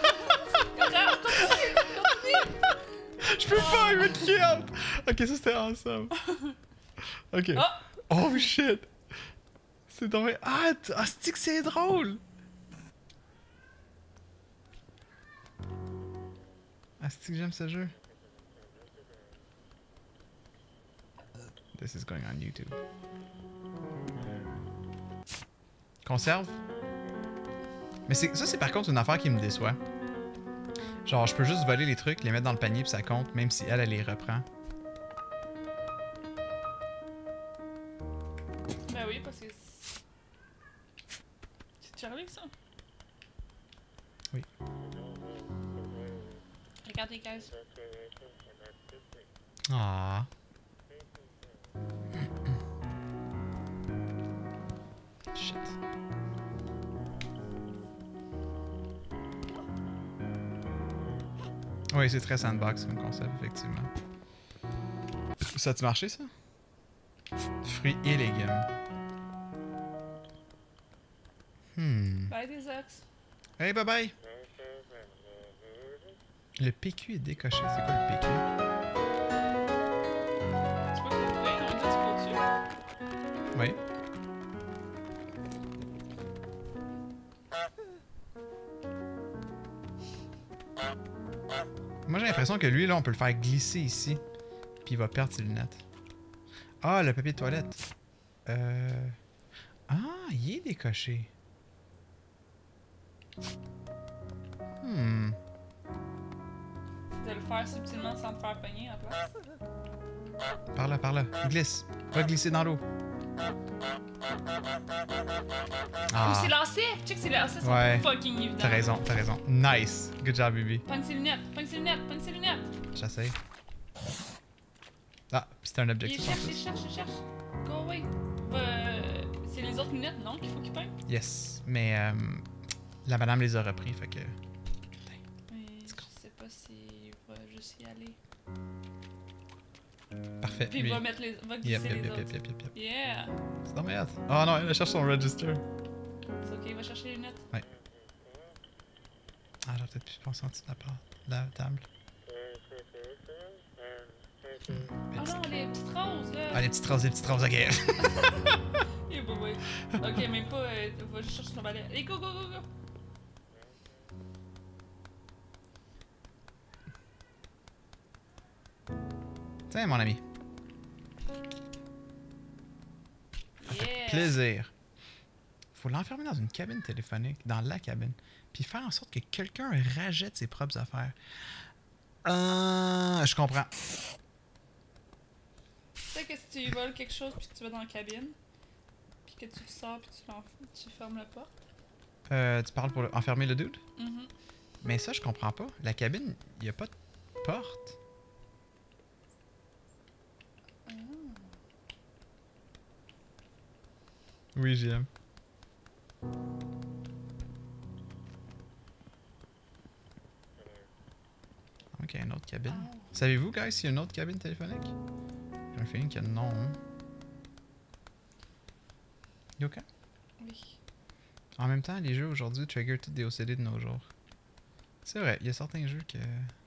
Continue! Je peux pas, il me kill! Ok, ça c'était awesome. Ok. Oh shit! C'est tombé. Ah, c'est que c'est drôle! Ah, c'est que j'aime ce jeu. This is going on YouTube. Conserve? Mais ça, c'est par contre une affaire qui me déçoit. Genre, je peux juste voler les trucs, les mettre dans le panier puis ça compte, même si elle les reprend. Ben oui, parce que... C'est Charlie, ça? Oui. Regarde les caisses. Ah. Shit. Oui, c'est très sandbox comme concept, effectivement. Ça a-tu marché, ça? Fruits et légumes. Bye des ox. Hey, bye bye! Le PQ est décoché. C'est quoi le PQ? Tu peux couper, on dit tu peux dessus. Oui. Moi, j'ai l'impression que lui, là, on peut le faire glisser ici. Puis il va perdre ses lunettes. Ah, le papier de toilette. Ah, il est décoché. De le faire subtilement sans te faire pogner en place. Par là, par là. Glisse. Va glisser dans l'eau. Ou Ah, c'est lancé! Check, c'est lancé, c'est Ouais. fucking évident. t'as raison, t'as raison. Nice. Good job, Bibi. Pogne ses lunettes, pogne ses lunettes, pogne ses lunettes! J'essaye. Ah, c'était un Il objectif en cherche, il plus. cherche, il cherche. Go away. C'est les autres lunettes, non, qu'il faut qu'il pogne? Yes. Mais la madame les a repris, fait que... Mais je sais pas s'il va juste y aller. Parfait. Puis il Lui. va mettre les. Va glisser Yep, yep, les yep, autres. yep, yep, yep. Yeah! C'est dans mes hâte. Oh non, elle cherche son register. C'est ok, il va chercher les lunettes. Ah, j'aurais peut-être pu penser en dessous de la table. Oh non, les petites roses là! Ah, les petites roses, ok. Eh bah ouais. Ok, même pas, va juste chercher son balai. Allez, go, go, go, go! Tiens, mon ami. Yeah! Plaisir. Faut l'enfermer dans une cabine téléphonique, dans la cabine, puis faire en sorte que quelqu'un rachète ses propres affaires. Je comprends. Tu sais que si tu y voles quelque chose puis que tu vas dans la cabine, puis que tu le sors puis tu fermes la porte. Tu parles pour enfermer le dude? Mhm. Mais ça, je comprends pas. La cabine, il y a pas de porte. Ah. Oui, j'aime. Ok, une autre cabine. Ah. Savez-vous, guys, s'il y a une autre cabine téléphonique? J'ai un feeling que non. You ok? Oui. En même temps, les jeux aujourd'hui trigger tous des OCD de nos jours. C'est vrai, il y a certains jeux que...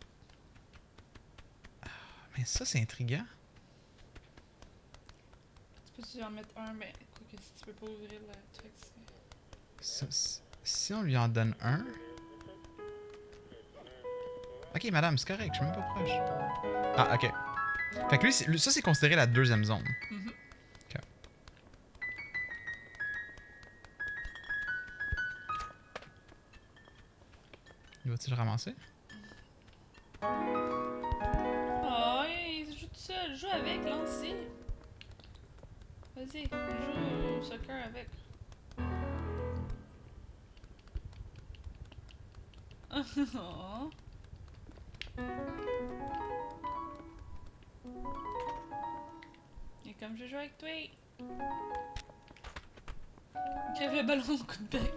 Ah, mais ça, c'est intriguant. Tu peux-tu en mettre un, mais quoi que si tu peux pas ouvrir le truc, c'est. Si on lui en donne un... Ok, madame, c'est correct, je suis même pas proche. Ah, ok. Fait que lui, ça, c'est considéré la deuxième zone. Mhm. Ok. Il va-tu le ramasser? Oh, il joue tout seul. Joue avec, lance-y. Vas-y, joue au soccer avec. Oh. Et comme je joue avec toi. Quel le ballon au coup de bec.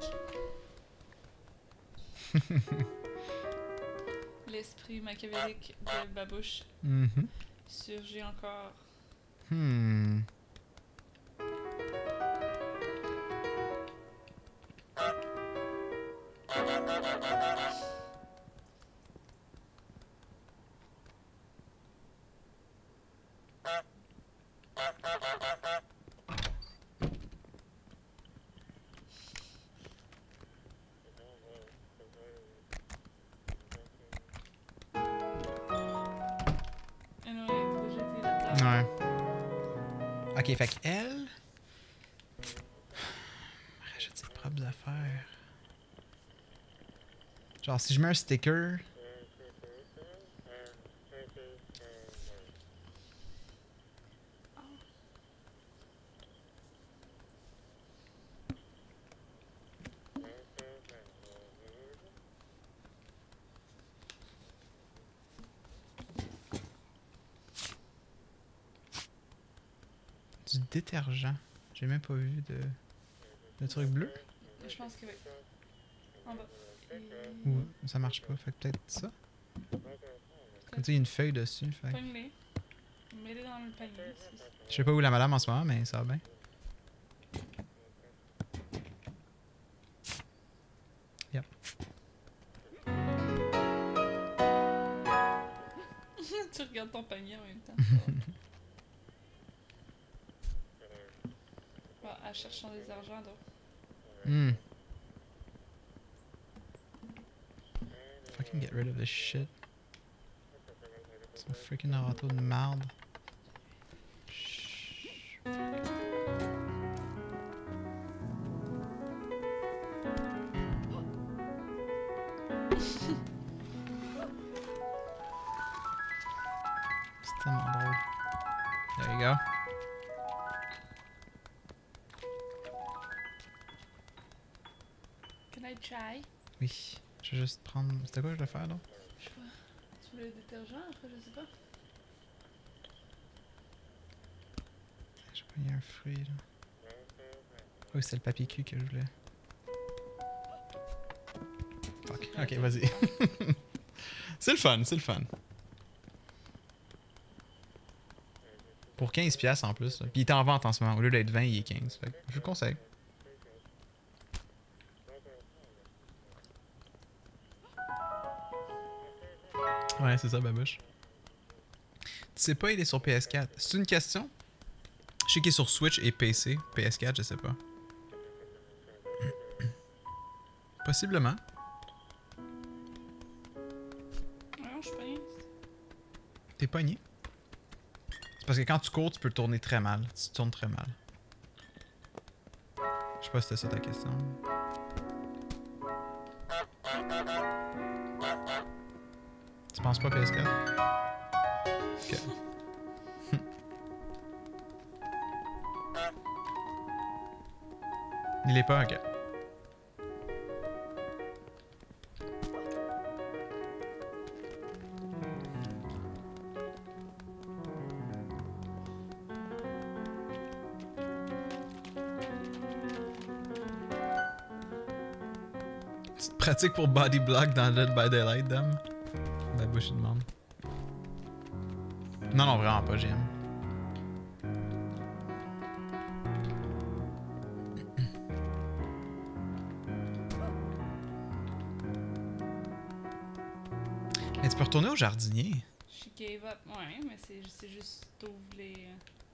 L'esprit machiavélique de Babouche Mhm. surgit encore. Hmm. Et non, il a déjà été là-dedans. Ouais. Ok, fait qu'elle... rachète ses propres affaires. Genre, si je mets un sticker... Du détergent. J'ai même pas vu de truc bleu. Je pense que oui. En bas. Et... Ou ça marche pas, fait que peut-être ça. Comme tu sais, il y a une feuille dessus. Fait. Pogne-les. Mets-les dans le panier. Je sais pas où la madame en ce moment, mais ça va bien. Yep. Tu regardes ton panier en même temps. Bon, elle cherche des argents, donc. Hmm. Fucking get rid of this shit. C'est un freaking auto de merde. C'est tellement drôle. There you go. Can I try? Oui. Je vais juste prendre. C'était quoi je dois faire là? Je sais pas. Tu veux le détergent après, je sais pas. J'ai pas eu un fruit là. Oui, c'est le papier cul que je voulais. Fuck. Ok, vas-y. C'est le fun, c'est le fun. Pour 15$ en plus. Là. Puis il est en vente en ce moment. Au lieu d'être 20, il est 15. Fait que je vous le conseille. Ouais, c'est ça, babouche. Tu sais pas, il est sur PS4. C'est une question? Je sais qu'il est sur Switch et PC. PS4, je sais pas. Possiblement. Non, je suis pas rien. T'es pogné? C'est parce que quand tu cours, tu peux tourner très mal. Tu tournes très mal. Je sais pas si c'était ça ta question. Tu penses pas PS4? Ok. Il est pas, ok. Petite pratique pour body block dans Dead by Daylight, dame. La bouche il demande. Non, non, vraiment pas, j'aime. Mais tu peux retourner au jardinier. She gave up. Ouais, mais c'est juste t'ouvres les.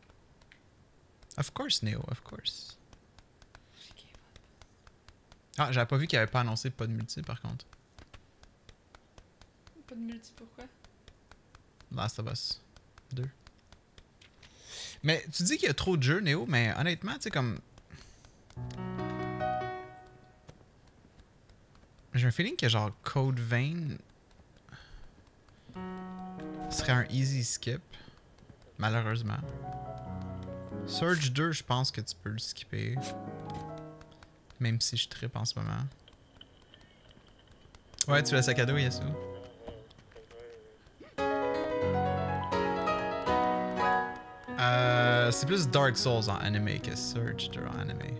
Of course, Neo, of course. She gave up. Ah, j'avais pas vu qu'il avait pas annoncé pas de multi par contre. Pas de multi, pourquoi? Last of Us 2. Mais tu dis qu'il y a trop de jeux, Neo, mais honnêtement, tu sais, comme. J'ai un feeling que genre Code Vein serait un easy skip. Malheureusement. Surge 2, je pense que tu peux le skipper. Même si je trippe en ce moment. Ouais, tu as le sac à dos, Yasu. C'est plus Dark Souls en anime que Surge 2 en anime.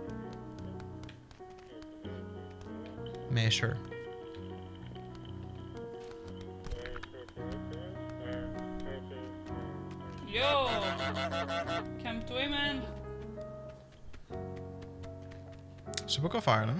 Mais sure. Yo! Calme-toi, man! Je sais pas quoi faire là.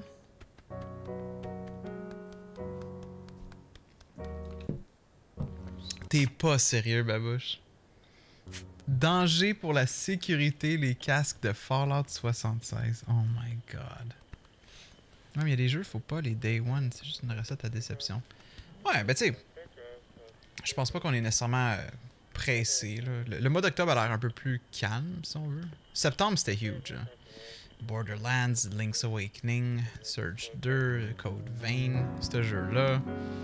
T'es pas sérieux, babouche. Danger pour la sécurité, les casques de Fallout 76. Oh my god. Non, mais il y a des jeux, faut pas les Day One, c'est juste une recette à déception. Ouais, ben tu sais, je pense pas qu'on est nécessairement pressé. Là. Le mois d'octobre a l'air un peu plus calme, si on veut. Septembre, c'était huge. Hein. Borderlands, Link's Awakening, Surge 2, Code Vein, ce jeu-là.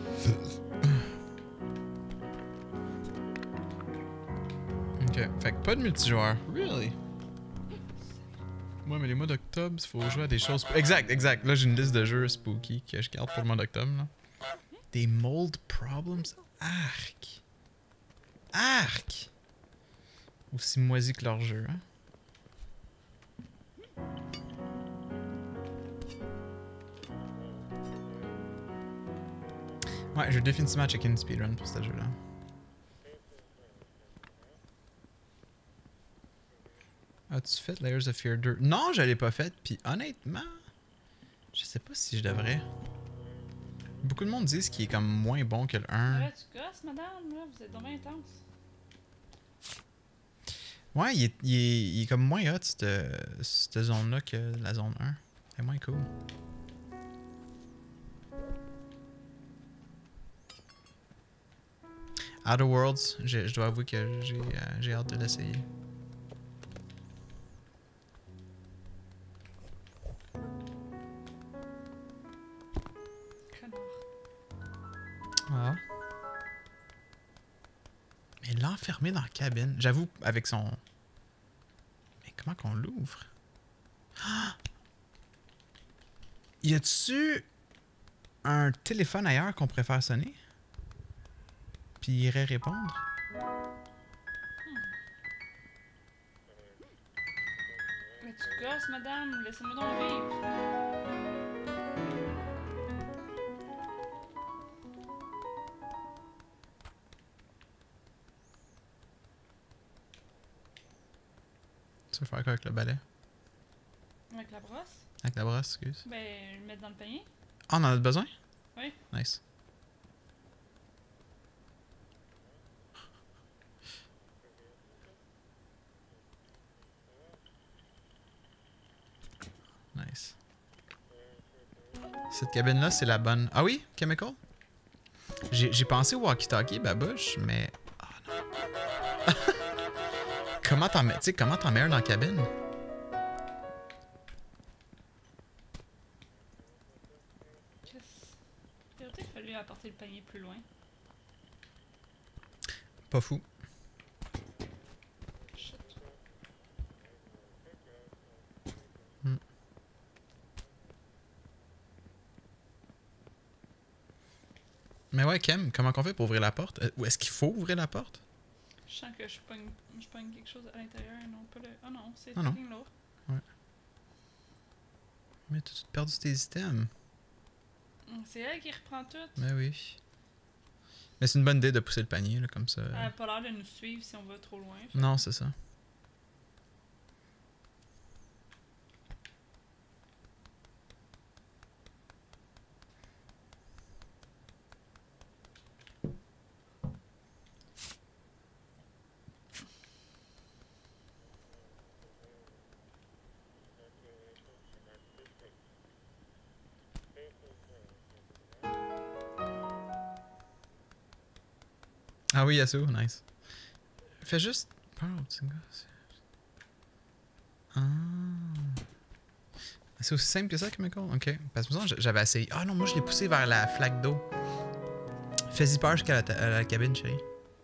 Ok, fait que pas de multijoueur. Really? Ouais, mais les mois d'octobre, il faut jouer à des choses. Exact, exact. Là, j'ai une liste de jeux spooky que je garde pour le mois d'octobre. Là. Des mold problems? Arc! Arc! Aussi moisi que leur jeu, hein? Ouais, je vais définitivement checker une speedrun pour ce jeu-là. As-tu fait Layers of Fear 2? Non, je l'ai pas fait, puis honnêtement, je sais pas si je devrais. Beaucoup de monde disent qu'il est comme moins bon que le 1. Ouais, tu gosses, madame, là, vous êtes dommage intense. Ouais, il est comme moins hot, cette zone-là, que la zone 1. C'est moins cool. Outer Worlds, je dois avouer que j'ai hâte de l'essayer. Ah. Mais l'enfermer dans la cabine, j'avoue, avec son... Mais comment qu'on l'ouvre? Ah! Y a-tu un téléphone ailleurs qu'on préfère sonner? Puis il irait répondre? Mais tu gosses, madame, laissez-moi donc vivre. Tu veux faire quoi avec le balai? Avec la brosse? Avec la brosse, excuse. Ben, le mettre dans le panier. Ah, on en a besoin? Oui. Nice. Nice. Cette cabine-là, c'est la bonne... Ah oui? Chemical? J'ai pensé au walkie-talkie, babouche, mais... Ah non. Comment t'en mets... Tu sais, comment t'en mets un dans la cabine? Il aurait fallu apporter le panier plus loin. Pas fou. Shit. Hmm. Mais ouais, Kem, comment qu'on fait pour ouvrir la porte? Ou est-ce qu'il faut ouvrir la porte? Je sens que je pogne quelque chose à l'intérieur, non pas le... Oh non, c'est Ah non. fucking lourd. Ouais. Mais t'as tout perdu tes items. C'est elle qui reprend tout. Mais oui. Mais c'est une bonne idée de pousser le panier, là, comme ça. Elle a pas l'air de nous suivre si on va trop loin. Non, c'est ça. Ah oui, Yasuo, nice. Fais juste... Ah. C'est aussi simple que ça, Chemical? Ok. Parce que j'avais essayé... Ah non, moi je l'ai poussé vers la flaque d'eau. Fais-y peur jusqu'à la cabine, chérie.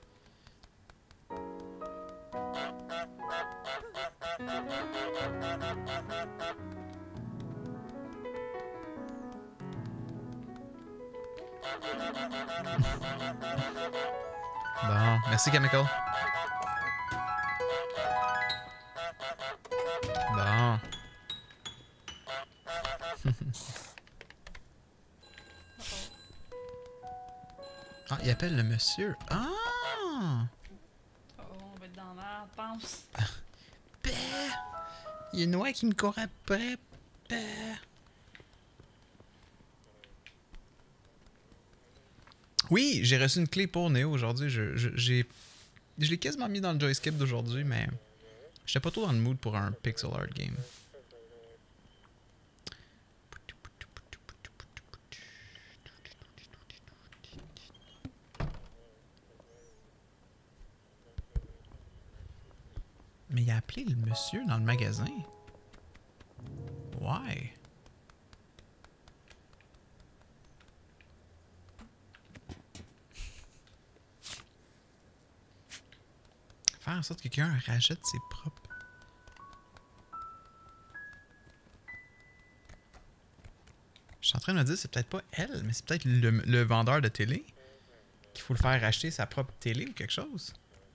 Bon, merci Chemical. Bon. Ah, il appelle le monsieur. Ah! Oh, on va être dans la merde, pense. Père! Il y a une oie qui me court après. Père! Oui, j'ai reçu une clé pour Néo aujourd'hui. Je l'ai quasiment mis dans le joyskip d'aujourd'hui, mais j'étais pas trop dans le mood pour un pixel art game. Mais il a appelé le monsieur dans le magasin. Why? Faire en sorte que quelqu'un rachète ses propres. Je suis en train de me dire, c'est peut-être pas elle, mais c'est peut-être le vendeur de télé qu'il faut le faire racheter sa propre télé ou quelque chose.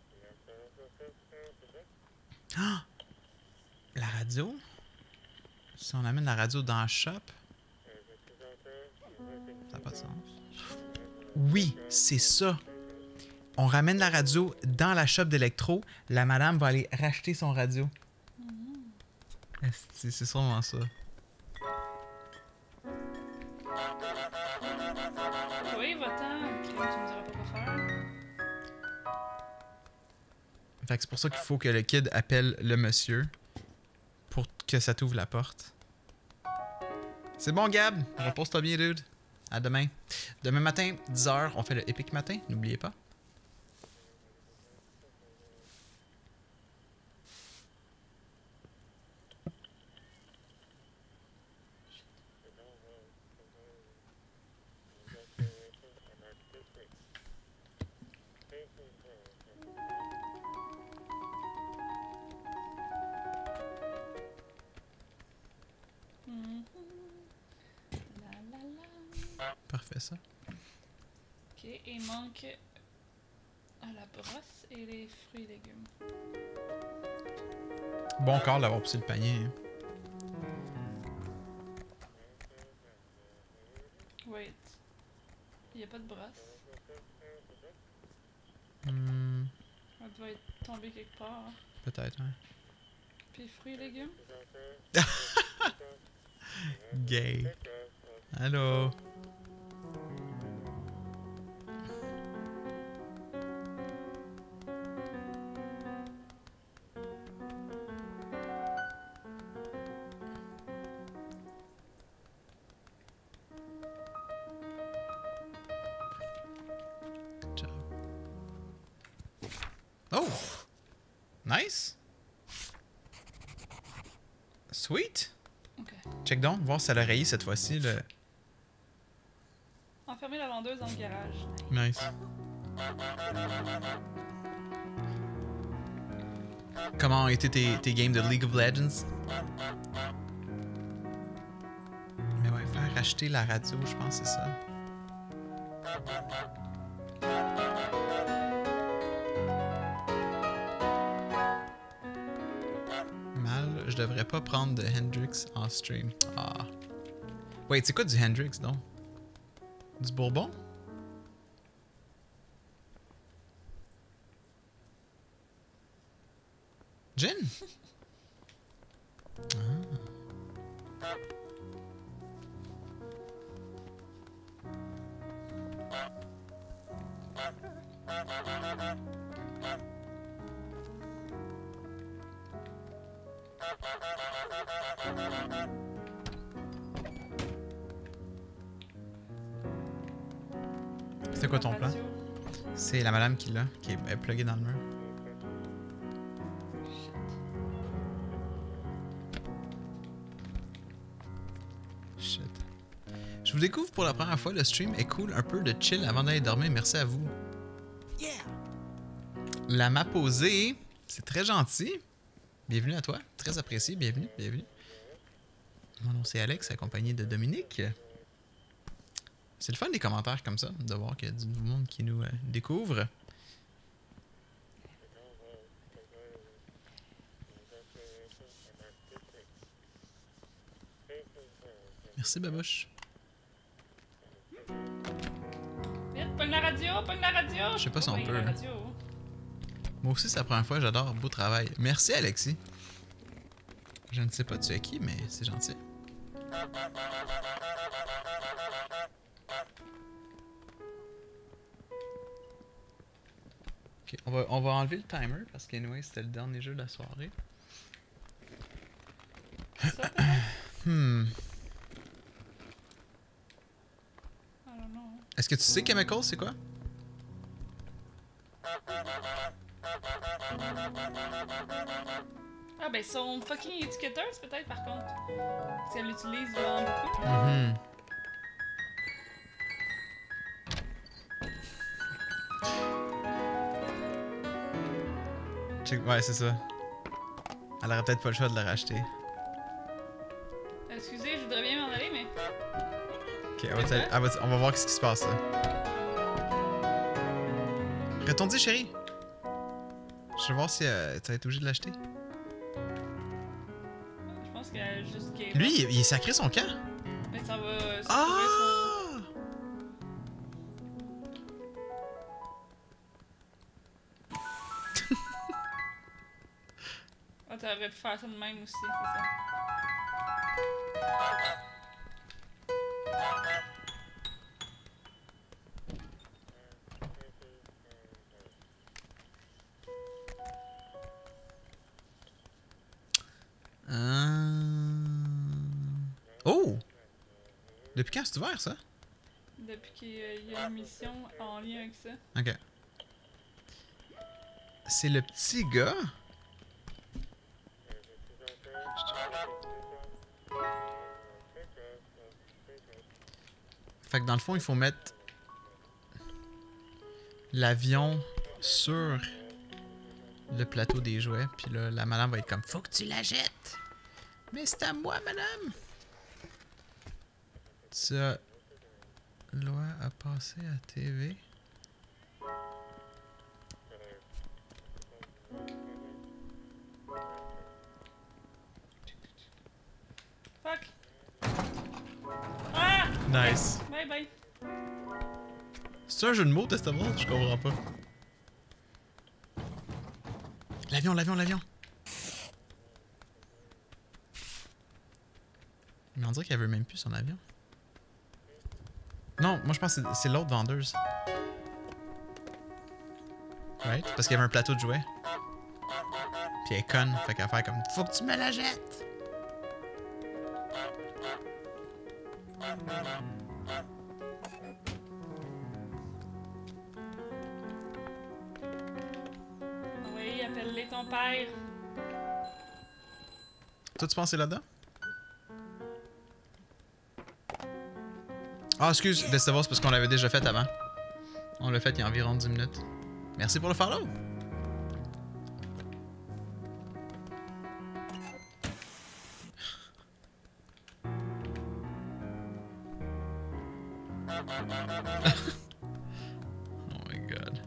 Ah! La radio? Si on amène la radio dans le shop, ça n'a pas de sens. Oui, c'est ça. On ramène la radio dans la shop d'électro. La madame va aller racheter son radio. Esti, c'est sûrement ça. Oui, va-t'en. Tu me diras pas quoi faire. Fait que c'est pour ça qu'il faut que le kid appelle le monsieur pour que ça t'ouvre la porte. C'est bon, Gab. Repose-toi bien, dude. À demain. Demain matin, 10h, on fait le Epic Matin. N'oubliez pas. Parfait, ça. Ok, et il manque la brosse et les fruits et légumes. Bon corps d'avoir poussé le panier. Hein. Wait. Il n'y a pas de brosse. Elle doit être tombée quelque part. Hein. Peut-être, hein. Puis fruits et légumes. Gay. Allô? Oh! Nice! Sweet! Ok. Check donc, voir si elle a rayé cette fois-ci. Le... Enfermer la vendeuse dans le garage. Nice. Comment ont été tes games de League of Legends? Mais ouais, faire racheter la radio, je pense que c'est ça. Mal, je devrais pas prendre de Hendrix en stream. Ah. Wait, c'est quoi du Hendrix, donc? Du Bourbon? Gin? Ah. C'est quoi ton plan? C'est la madame qui l'a, qui est pluguée dans le mur. Shit. Je vous découvre pour la première fois, le stream est cool, un peu de chill avant d'aller dormir, merci à vous. Yeah! La map posée, c'est très gentil. Bienvenue à toi, très apprécié, bienvenue, bienvenue. Mon nom c'est Alex, accompagné de Dominique. C'est le fun des commentaires comme ça, de voir qu'il y a du nouveau monde qui nous découvre. Merci Babouche. Vite, pogne la radio, pogne la radio! Je sais pas si on Pogne peut. la Hein. radio. Moi aussi c'est la première fois, j'adore, beau travail. Merci Alexis. Je ne sais pas tu es qui, mais c'est gentil. Ok, on va enlever le timer parce qu'anyway c'était le dernier jeu de la soirée. Ça, peut-être? Hmm. I don't know. Est-ce que tu sais Chemical c'est quoi? Ah ben son fucking étiquetteuse peut-être par contre. Si elle l'utilise vraiment beaucoup. Mhm. Ouais, c'est ça. Elle aurait peut-être pas le choix de le racheter. Excusez, je voudrais bien m'en aller, mais... Ok, on va voir ce qui se passe là. Retourne-y, chérie. Je vais voir si tu vas être obligé de l'acheter. Je pense qu'elle a juste game. Lui, il est sacré son camp. Mais ça va... Ah! Ah, t'aurais pu faire ça de même aussi, c'est ça. Oh! Depuis quand c'est ouvert, ça? Depuis qu'il y a une mission en lien avec ça. Ok. C'est le petit gars? Fait que dans le fond, il faut mettre l'avion sur le plateau des jouets. Puis là, la madame va être comme, faut que tu la jettes. Mais c'est à moi, madame. Ça, loi a passé à TV. Fuck! Ah! Nice. Bye bye. C'est un jeu de mots, Testament? Je comprends pas. L'avion, l'avion, l'avion. Mais on dirait qu'elle veut même plus son avion. Non, moi je pense que c'est l'autre vendeuse. Right? Parce qu'il y avait un plateau de jouets. Puis elle est conne, fait qu'elle fait comme faut que tu me la jettes! Oui, appelle-les ton père. Toi, tu penses que c'est là-dedans? Ah, excuse, Festival, c'est parce qu'on l'avait déjà fait avant. On l'a fait il y a environ 10 minutes. Merci pour le follow! Oh my god.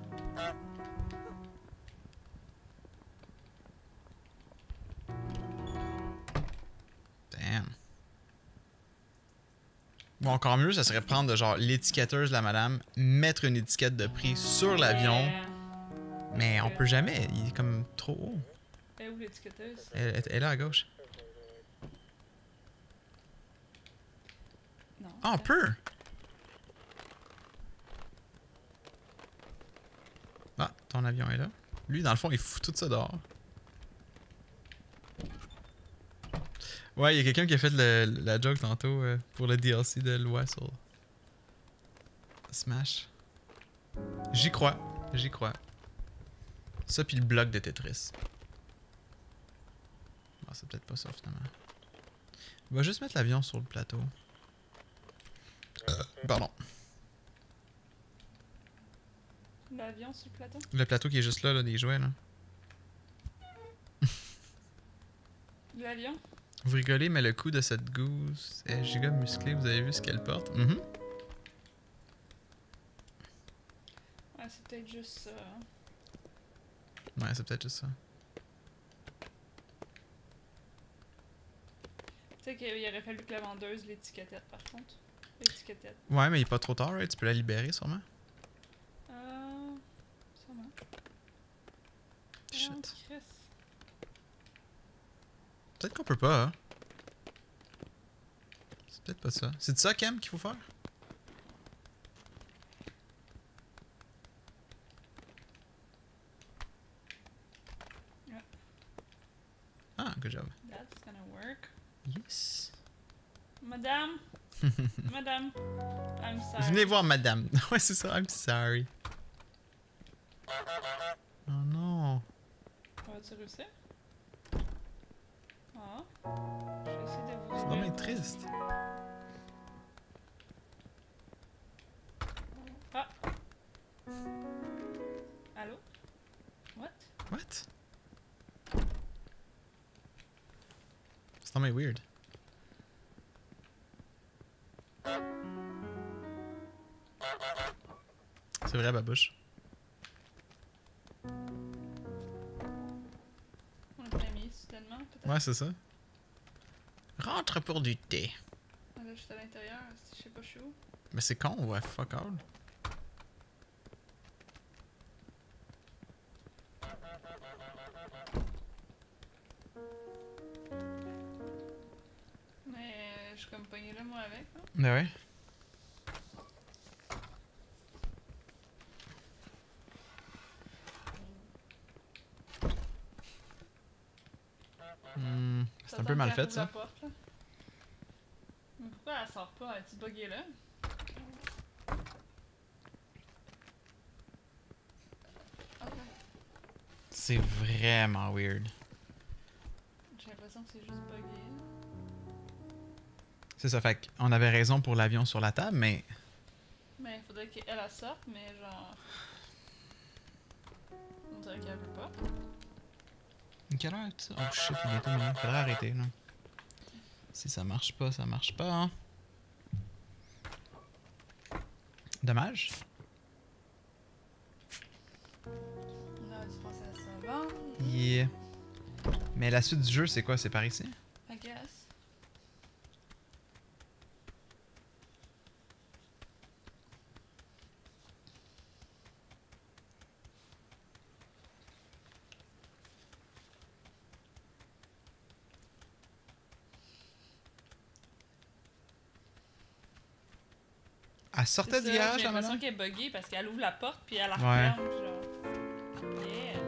Damn. Bon, encore mieux, ça serait prendre de genre l'étiquetteuse de la madame, mettre une étiquette de prix sur l'avion, mais on peut jamais, il est comme trop haut. Elle est où l'étiquetteuse? Elle est là à gauche. Non. Ah, on peut! Ah, ton avion est là. Lui, dans le fond, il fout tout ça dehors. Ouais, il y a quelqu'un qui a fait la joke tantôt pour le DLC de Loi sur Smash. J'y crois, j'y crois. Ça puis le bloc de Tetris. Bon, c'est peut-être pas ça finalement. On va juste mettre l'avion sur le plateau. Pardon. L'avion sur le plateau? Le plateau qui est juste là, là, des jouets là. L'avion? Vous rigolez, mais le cou de cette gousse est giga musclé. Vous avez vu ce qu'elle porte? Mhm. Ouais, c'est peut-être juste ça. Hein. Ouais, c'est peut-être juste ça. Tu sais qu'il aurait fallu que la vendeuse l'étiquetette par contre. L'étiquetette. Ouais, mais il est pas trop tard, right? Tu peux la libérer sûrement. Sûrement. Shit. Oh, Chris. Peut-être qu'on peut pas, hein? C'est peut-être pas ça. C'est de ça, Cam, qu'il faut faire? Yeah. Ah, good job. That's gonna work. Yes. Madame? Madame? I'm sorry. Venez voir madame. Ouais, c'est ça, I'm sorry. Oh non. Vas-tu réussir? Ah. Je vais essayer de vous C'est ouvrir. vraiment triste. Ah! Allô? What? What? C'est vraiment weird. C'est vrai, babouche. On a pas mis soudainement, peut-être? Ouais, c'est ça. Rentre pour du thé. Ah, là, je suis à l'intérieur, je sais pas, je suis où? Mais c'est con, ouais, fuck all. je suis comme pognée là, moi, avec. Hein? Ben ouais. C'est un peu mal fait, ça. Porte, là. Mais pourquoi elle sort pas? Elle est buggée là? Ok. C'est vraiment weird. J'ai l'impression que c'est juste buggé. C'est ça, fait qu'on avait raison pour l'avion sur la table, mais... Mais il faudrait qu'elle la sorte, mais genre... On dirait qu'elle veut pas. Quelle heure est-ce? Oh shit, il est bientôt minuit. Faudrait arrêter, là. Si ça marche pas, ça marche pas, hein. Dommage. On aurait dû penser à ça avant. Yeah. Mais la suite du jeu, c'est quoi? C'est par ici? I guess. Elle sortait du garage, J'ai la l'impression madame? qu'elle est buggée parce qu'elle ouvre la porte puis elle la Ouais. referme, genre. Yeah.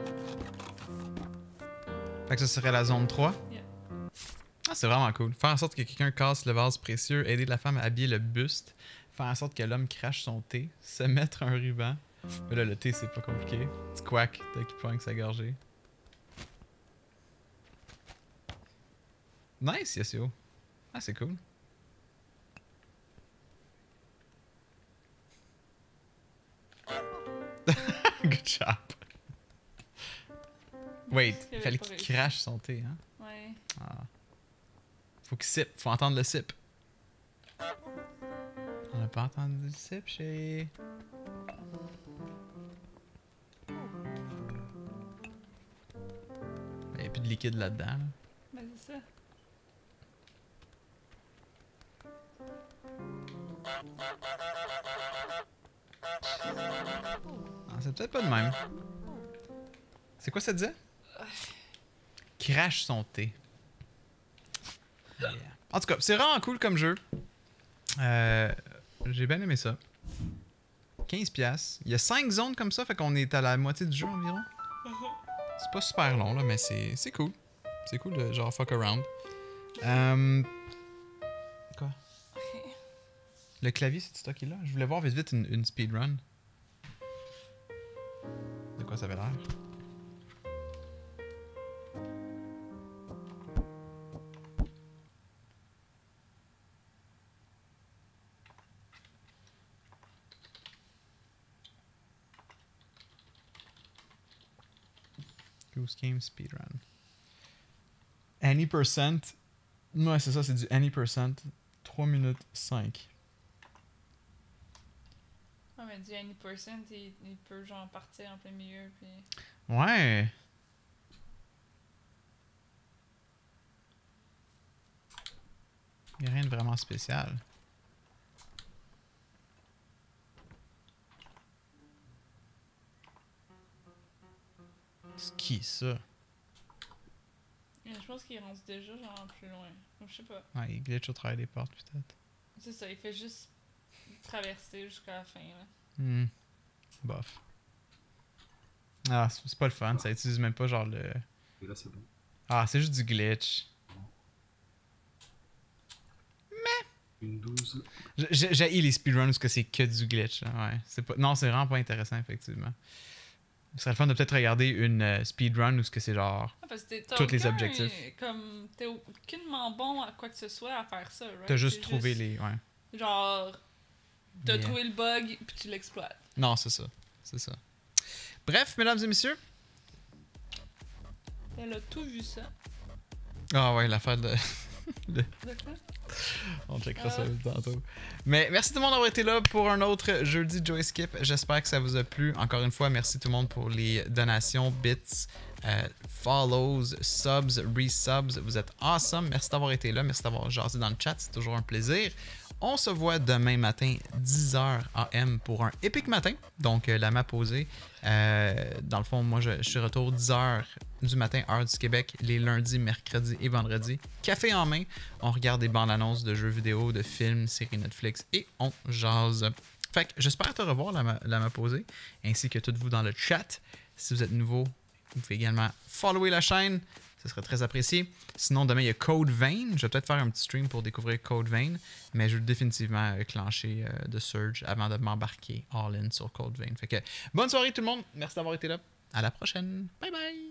Fait que ça serait la zone 3? Yeah. Ah, c'est vraiment cool. Faire en sorte que quelqu'un casse le vase précieux, aider la femme à habiller le buste, faire en sorte que l'homme crache son thé, se mettre un ruban. Mais là, le thé, c'est pas compliqué. Petit quack dès qu'il pogne sa gorgée. Nice, Yasuo. Ah, c'est cool. Good job. Wait, il fallait qu'il crache son thé, hein? Ouais. Ah. Faut qu'il sip, faut entendre le sip. On n'a pas entendu le sip, chérie. Il n'y a plus de liquide là-dedans. Là. Ben c'est ça. Ah, c'est peut-être pas de même. C'est quoi ça disait? Crache son thé. Yeah. En tout cas, c'est vraiment cool comme jeu. J'ai bien aimé ça. 15$. Il y a 5 zones comme ça, fait qu'on est à la moitié du jeu environ. C'est pas super long, là, mais c'est cool. C'est cool de genre fuck around. Quoi? Le clavier, c'est stocké là? Je voulais voir vite vite une speedrun. De quoi ça avait l'air? Goose Game Speedrun. Any percent. Ouais, c'est ça, c'est du any percent. 3 minutes 5. Ah, mais du any percent, il peut genre partir en plein milieu, puis... Ouais. Il n'y a rien de vraiment spécial. C'est qui ça? Je pense qu'il rentre déjà genre plus loin. Je sais pas. Ouais, il glitch au travers des portes peut-être. C'est ça, il fait juste traverser jusqu'à la fin, là. Bof. Ah, c'est pas le fun, ça utilise même pas genre le... Et là, c'est bon. Ah, c'est juste du glitch. Une 12. J'ai les speedruns parce que c'est que du glitch. Là. Ouais, c'est pas... Non, c'est vraiment pas intéressant, effectivement. Ce serait le fun de peut-être regarder une speedrun où c'est genre Ah, parce que tous les objectifs. Comme, t'es aucunement bon à quoi que ce soit à faire ça, right? T'as juste trouvé les... Ouais. Genre, t'as Yeah. trouvé le bug, puis tu l'exploites. Non, c'est ça. C'est ça. Bref, mesdames et messieurs. Elle a tout vu ça. Ah ouais, l'affaire de... De quoi? On checkera ça tantôt. Mais merci tout le monde d'avoir été là pour un autre jeudi Joey Skip. J'espère que ça vous a plu. Encore une fois, merci tout le monde pour les donations, bits, follows, subs, resubs. Vous êtes awesome. Merci d'avoir été là. Merci d'avoir jasé dans le chat. C'est toujours un plaisir. On se voit demain matin, 10h AM pour un épique matin. Donc, la map posée. Dans le fond, moi, je suis retour 10h du matin, heure du Québec, les lundis, mercredis et vendredis. Café en main. On regarde des bandes annonces de jeux vidéo, de films, séries Netflix et on jase. Fait que j'espère te revoir la map posée, ainsi que toutes vous dans le chat. Si vous êtes nouveau, vous pouvez également follower la chaîne. Ce serait très apprécié. Sinon, demain, il y a Code Vein. Je vais peut-être faire un petit stream pour découvrir Code Vein, mais je vais définitivement clencher de Surge avant de m'embarquer all-in sur Code Vein. Fait que bonne soirée tout le monde. Merci d'avoir été là. À la prochaine. Bye bye.